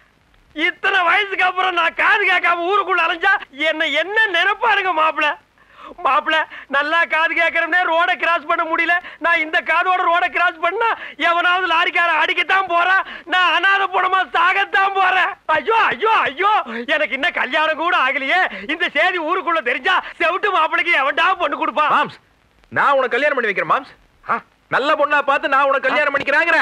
இத்தனை வயசுக்கு அப்புறம் நான் காது கேட்காம ஊருக்குள்ள அலைஞ்சா என்ன என்ன நினைப்பாருங்க மாப்பிள? மாப்பிள நல்லா காது கேட்கறே ரோட கிராஸ் பண்ண முடியல. நான் இந்த காதோட ரோட கிராஸ் பண்ணா எவனாவது லாரிக்கார அடிக்கத்தான் போறேன். நான் அனாதை பணமா சாகத்தான் போறேன். ஐயோ ஐயோ ஐயோ, எனக்கு இன்னும் கல்யாணம் கூட ஆகலையே. இந்த செய்தி ஊருக்குள்ள தெரிஞ்சா செவிட்டு மாப்பிளைக்கு எவன்டா பொண்ணு கொடுப்பான்? மாம்ஸ், நான் உனக்கு கல்யாணம் பண்ணி வைக்கிறேன் மாம்ஸ். நல்ல பொண்ணா பார்த்து நான் உனக்கு கல்யாணம் பண்ணிக்கிறாங்க.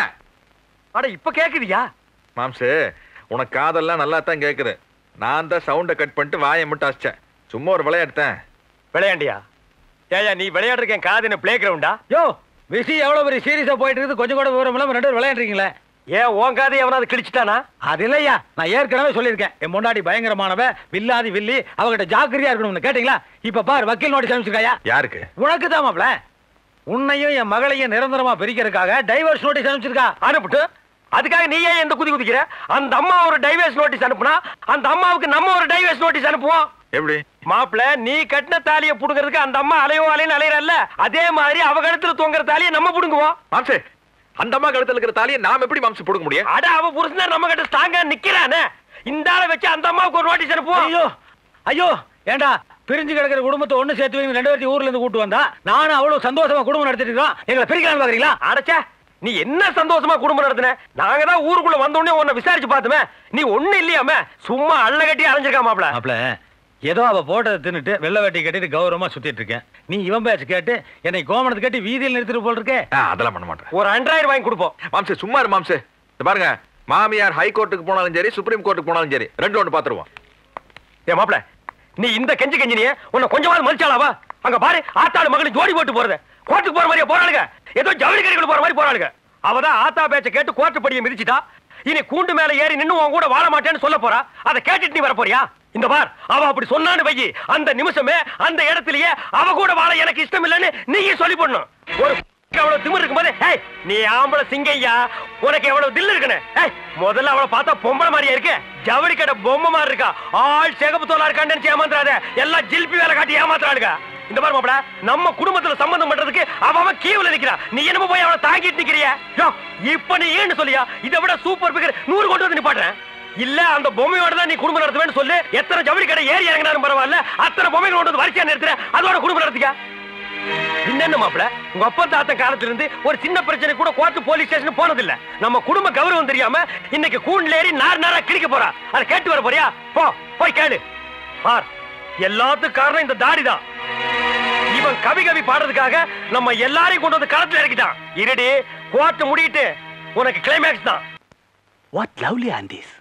அட இப்ப கேக்குதியா? மாம்ஸ், உனக்கு காதெல்லாம் நல்லா தான் கேக்குது. நான் தான் சவுண்ட கட் பண்ணிட்டு வாயை மட்டும் அசிச்சேன். சும்மா ஒரு விளையாடுத்தேன். விளையாண்டியா? ஏயா நீ விளையாடுறேன் காது என்ன பிளே கிரவுண்டா? யோ விஷயம் எவ்வளவு பெரிய சீரியஸா போயிட்டு இருக்குது, கொஞ்சம் கூட விவரம் இல்லாம ரெண்டு பேரும் விளையாடுறீங்களே. ஏன் உன் காது எவனாவது கிழிச்சிட்டானா? அது இல்லையா, நான் ஏற்கனவே சொல்லியிருக்கேன், என் முன்னாடி பயங்கரமானவ வில்லாதி வில்லி, அவகிட்ட ஜாக்கிரதையா இருக்கணும்னு. கேட்டீங்களா? இப்ப பாரு வக்கீல் நோட்டீஸ் அனுப்பிச்சிருக்காயா. யாருக்கு? உனக்கு தான் மாப்ள. உன்னையும் என் மகளையும் நிரந்தரமா பிரிக்கிறதுக்காக டைவர்ஸ் நோட்டீஸ் அனுப்பிச்சிருக்கா. அனுப்பிட்டு அதுக்காக நீ ஏன் எந்த குதி குதிக்கிற? அந்த அம்மா ஒரு டைவர்ஸ் நோட்டீஸ் அனுப்புனா அந்த அம்மாவுக்கு நம்ம ஒரு டைவர்ஸ் நோட்டீஸ் அனுப்புவோம். எப்படி மாப்பிள, நீ கட்டின தாலியை புடுங்கிறதுக்கு அந்த அம்மா அலையோ அலைன்னு அலையறல்ல, அதே மாதிரி அவ கழுத்துல தொங்குற தாலியை நம்ம புடுங்குவோம். மாம்சே, அந்த அம்மா கழுத்துல இருக்கிற தாலியை நாம எப்படி மாம்சே புடுங்க முடியும்? அட அவ புருஷன் நம்ம கிட்ட ஸ்ட்ராங்கா நிக்கிறானே, இந்த ஆளை வச்சு அந்த அம்மாவுக்கு ஒரு நோட்டீஸ் அனுப்புவோம். ஐயோ ஐயோ, ஏண்டா பிரிஞ்சு கிடக்கிற குடும்பத்தை ஒண்ணு சேர்த்து வைங்க, ரெண்டு பேர்த்தையும் ஊர்ல இருந்து கூட்டு வந்தா நானும் அவ்வளவு சந்தோஷமா குடும்பம் நடத்திட்டு இருக்கோம், எங்களை பிரிக்கலாம்னு பாக்குறீங்களா? அடச்சே, நீ என்ன சந்தோஷமா குடும்பம் நடத்தின? நாங்க தான் ஊருக்குள்ள வந்த உடனே உன்னை விசாரிச்சு பார்த்துமே, நீ ஒண்ணு இல்லையாம சும்மா அள்ள கட்டி அரைஞ்சிருக்கா மாப்ள. மாப்ள, ஏதோ அவ போட்டதை தின்னுட்டு வெள்ளை வேட்டி கட்டிட்டு கௌரவமா சுத்திட்டு இருக்கேன். நீ இவன் பேச்சு கேட்டு என்னை கோமணத்தை கட்டி வீதியில் நிறுத்திட்டு போல் இருக்கே. அதெல்லாம் பண்ண மாட்டேன். ஒரு ரெண்டாயிரம் வாங்கி கொடுப்போம். மாம்சே சும்மா இரு மாம்சே. பாருங்க, மாமியார் ஹை கோர்ட்டுக்கு போனாலும் சரி, சுப்ரீம் கோர்ட்டுக்கு போனாலும் சரி, ரெண்டு ஒன்று பாத்துருவோம். ஏ மாப்ள, நீ இந்த கெஞ்சி கெஞ்சினிய உன்னை கொஞ்சமாவது மதிச்சாலாவா? அங்க பாரு, ஆத்தாடு மகளும் ஜோடி போட்டு போறது. கோர்ட்டுக்கு போற மாதிரியே போறாளுங்க, ஏதோ ஜவுளி கடைகள் போற மாதிரி போறாளுங்க. அவதான் ஆத்தா பேச்ச கேட்டு கோர்ட்டு படியை மிதிச்சிட்டா. இனி கூண்டு மேல ஏறி நின்னு உன் கூட வாழ மாட்டேன்னு சொல்ல போறா. அதை கேட்டுட்டு நீ வர போறியா? இந்த பார், அவ அப்படி சொன்னான்னு வை, அந்த நிமிஷமே அந்த இடத்திலேயே அவ கூட வாழ எனக்கு இஷ்டம் இல்லைன்னு நீயே சொல்லி போடணும். ஒரு எவ்வளவு திமிர் இருக்கும் போது, ஏய் நீ ஆம்பளை சிங்கையா, உனக்கு எவ்வளவு தில்லு இருக்குன்னு. ஏய் முதல்ல அவளை பார்த்தா பொம்பளை மாதிரியா இருக்கு, ஜவுளி கடை பொம்மை மாதிரி இருக்கா. ஆள் சேகப்பு தோலா இருக்கான்னு ஏமாத்துறாத, எல்லாம் ஜில்பி வேலை காட்டி ஏமாத்துறாளுங்க. இந்த மாதிரி மாப்பிள, நம்ம குடும்பத்துல சம்பந்தம் பண்றதுக்கு அவன் கீவுல நிக்கிறா, நீ என்னமோ போய் அவளை தாங்கிட்டு நிக்கிறியா? இப்ப நீ ஏன்னு சொல்லியா, இதை விட சூப்பர் பிகர் நூறு கொண்டு வந்து நிப்பாடுறேன். இல்ல அந்த பொம்மையோட தான் நீ குடும்பம் நடத்துவேன்னு சொல்லு. எத்தனை ஜவுளி கடை ஏறி இறங்கினாலும் பரவாயில்ல, அத்தனை பொம்மைகள் கொண்டு வந்து வரிசையா நிறுத்துற, அதோட குடும்பம் நடத்திக்க. என்ன மாப்பிள, உங்க அப்பா தாத்த காலத்துல இருந்து ஒரு சின்ன பிரச்சனை கூட கோர்ட்டு போலீஸ் ஸ்டேஷன் போனது இல்ல. நம்ம குடும்ப கௌரவம் தெரியாம இன்னைக்கு கூண்டுல ஏறி நார் நாரா கிழிக்க போறா. அதை கேட்டு வர போறியா? போ போய் கேளு. பார், எல்லாத்துக்கும் காரணம் இந்த தாடி தான். இவன் கவி கவி பாடுறதுக்காக நம்ம எல்லாரையும் கொண்டு வந்து களத்துல இறக்கிட்டான். இருடி, கோர்ட்டு முடியிட்டு உனக்கு கிளைமேக்ஸ் தான். What lovely aunties.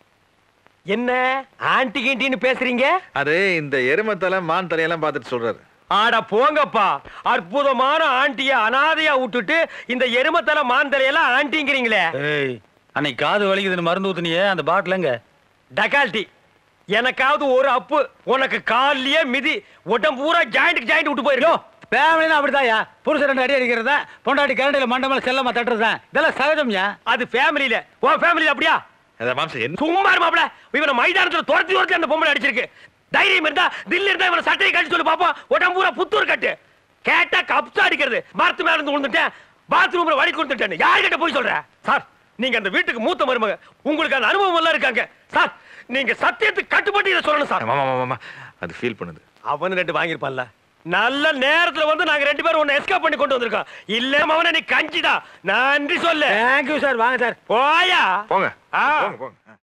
என்ன ஆன்டி கிண்டின்னு பேசுறீங்க? அது இந்த எருமத்தலை மான் தலையெல்லாம் பார்த்துட்டு சொல்றாரு. ஆடா போங்கப்பா, அற்புதமான ஆண்டிய அனாதையா விட்டுட்டு இந்த எருமத்தலை மாந்தலையெல்லாம் ஆண்டிங்கிறீங்களே. ஏய், அன்னைக்கு காது வலிக்குதுன்னு மருந்து ஊத்துனியே, அந்த பாட்டிலங்க டகால்டி. எனக்காவது ஒரு அப்பு, உனக்கு கால்லயே மிதி, உடம்பு பூரா ஜாயிண்ட் ஜாயிண்ட் விட்டு போயிருக்கோம். ஃபேமிலினா அப்படிதாயா, புருஷன் ரெண்டு அடி அடிக்கிறதா, பொண்டாட்டி கரண்டில மண்டமல செல்லமா தட்டுறதான், இதெல்லாம் சகஜம்யா. அது ஃபேமிலியில, உன் ஃபேமிலியில அப்படியா? மாம்சே என்ன சும்மா மாப்ள, இவனை மைதானத்துல துரத்தி துரத்தி அந்த பொம்பளை அடிச்சிருக்கு. தைரியம் இருந்தா தில்லி இருந்தா இவனை சட்டையை கட்டி சொல்லி பாப்போம். உடம்பு பூரா புத்தூர் கட்டு. கேட்டா கப்சா அடிக்கிறது. மரத்து மேல இருந்து விழுந்துட்டேன், பாத்ரூம்ல வழி கொடுத்துட்டேன். யார்கிட்ட போய் சொல்ற? சார், நீங்க அந்த வீட்டுக்கு மூத்த மருமக, உங்களுக்கு அந்த அனுபவம் எல்லாம் இருக்காங்க சார். நீங்க சத்தியத்துக்கு கட்டுப்பட்டு இதை சொல்லணும் சார். மாமா மாமா அது ஃபீல் பண்ணுது. அவனு ரெண்டு வாங்கியிருப்பான்ல. நல்ல நேரத்துல வந்து நாங்க ரெண்டு பேரும் ஒன்னு எஸ்கேப் பண்ணி கொண்டு வந்திருக்கோம். இல்ல அவனை நீ கஞ்சிடா. நன்றி சொல்லு. Thank you sir. வாங்க சார். போயா போங்க ஆ போங்க போங்க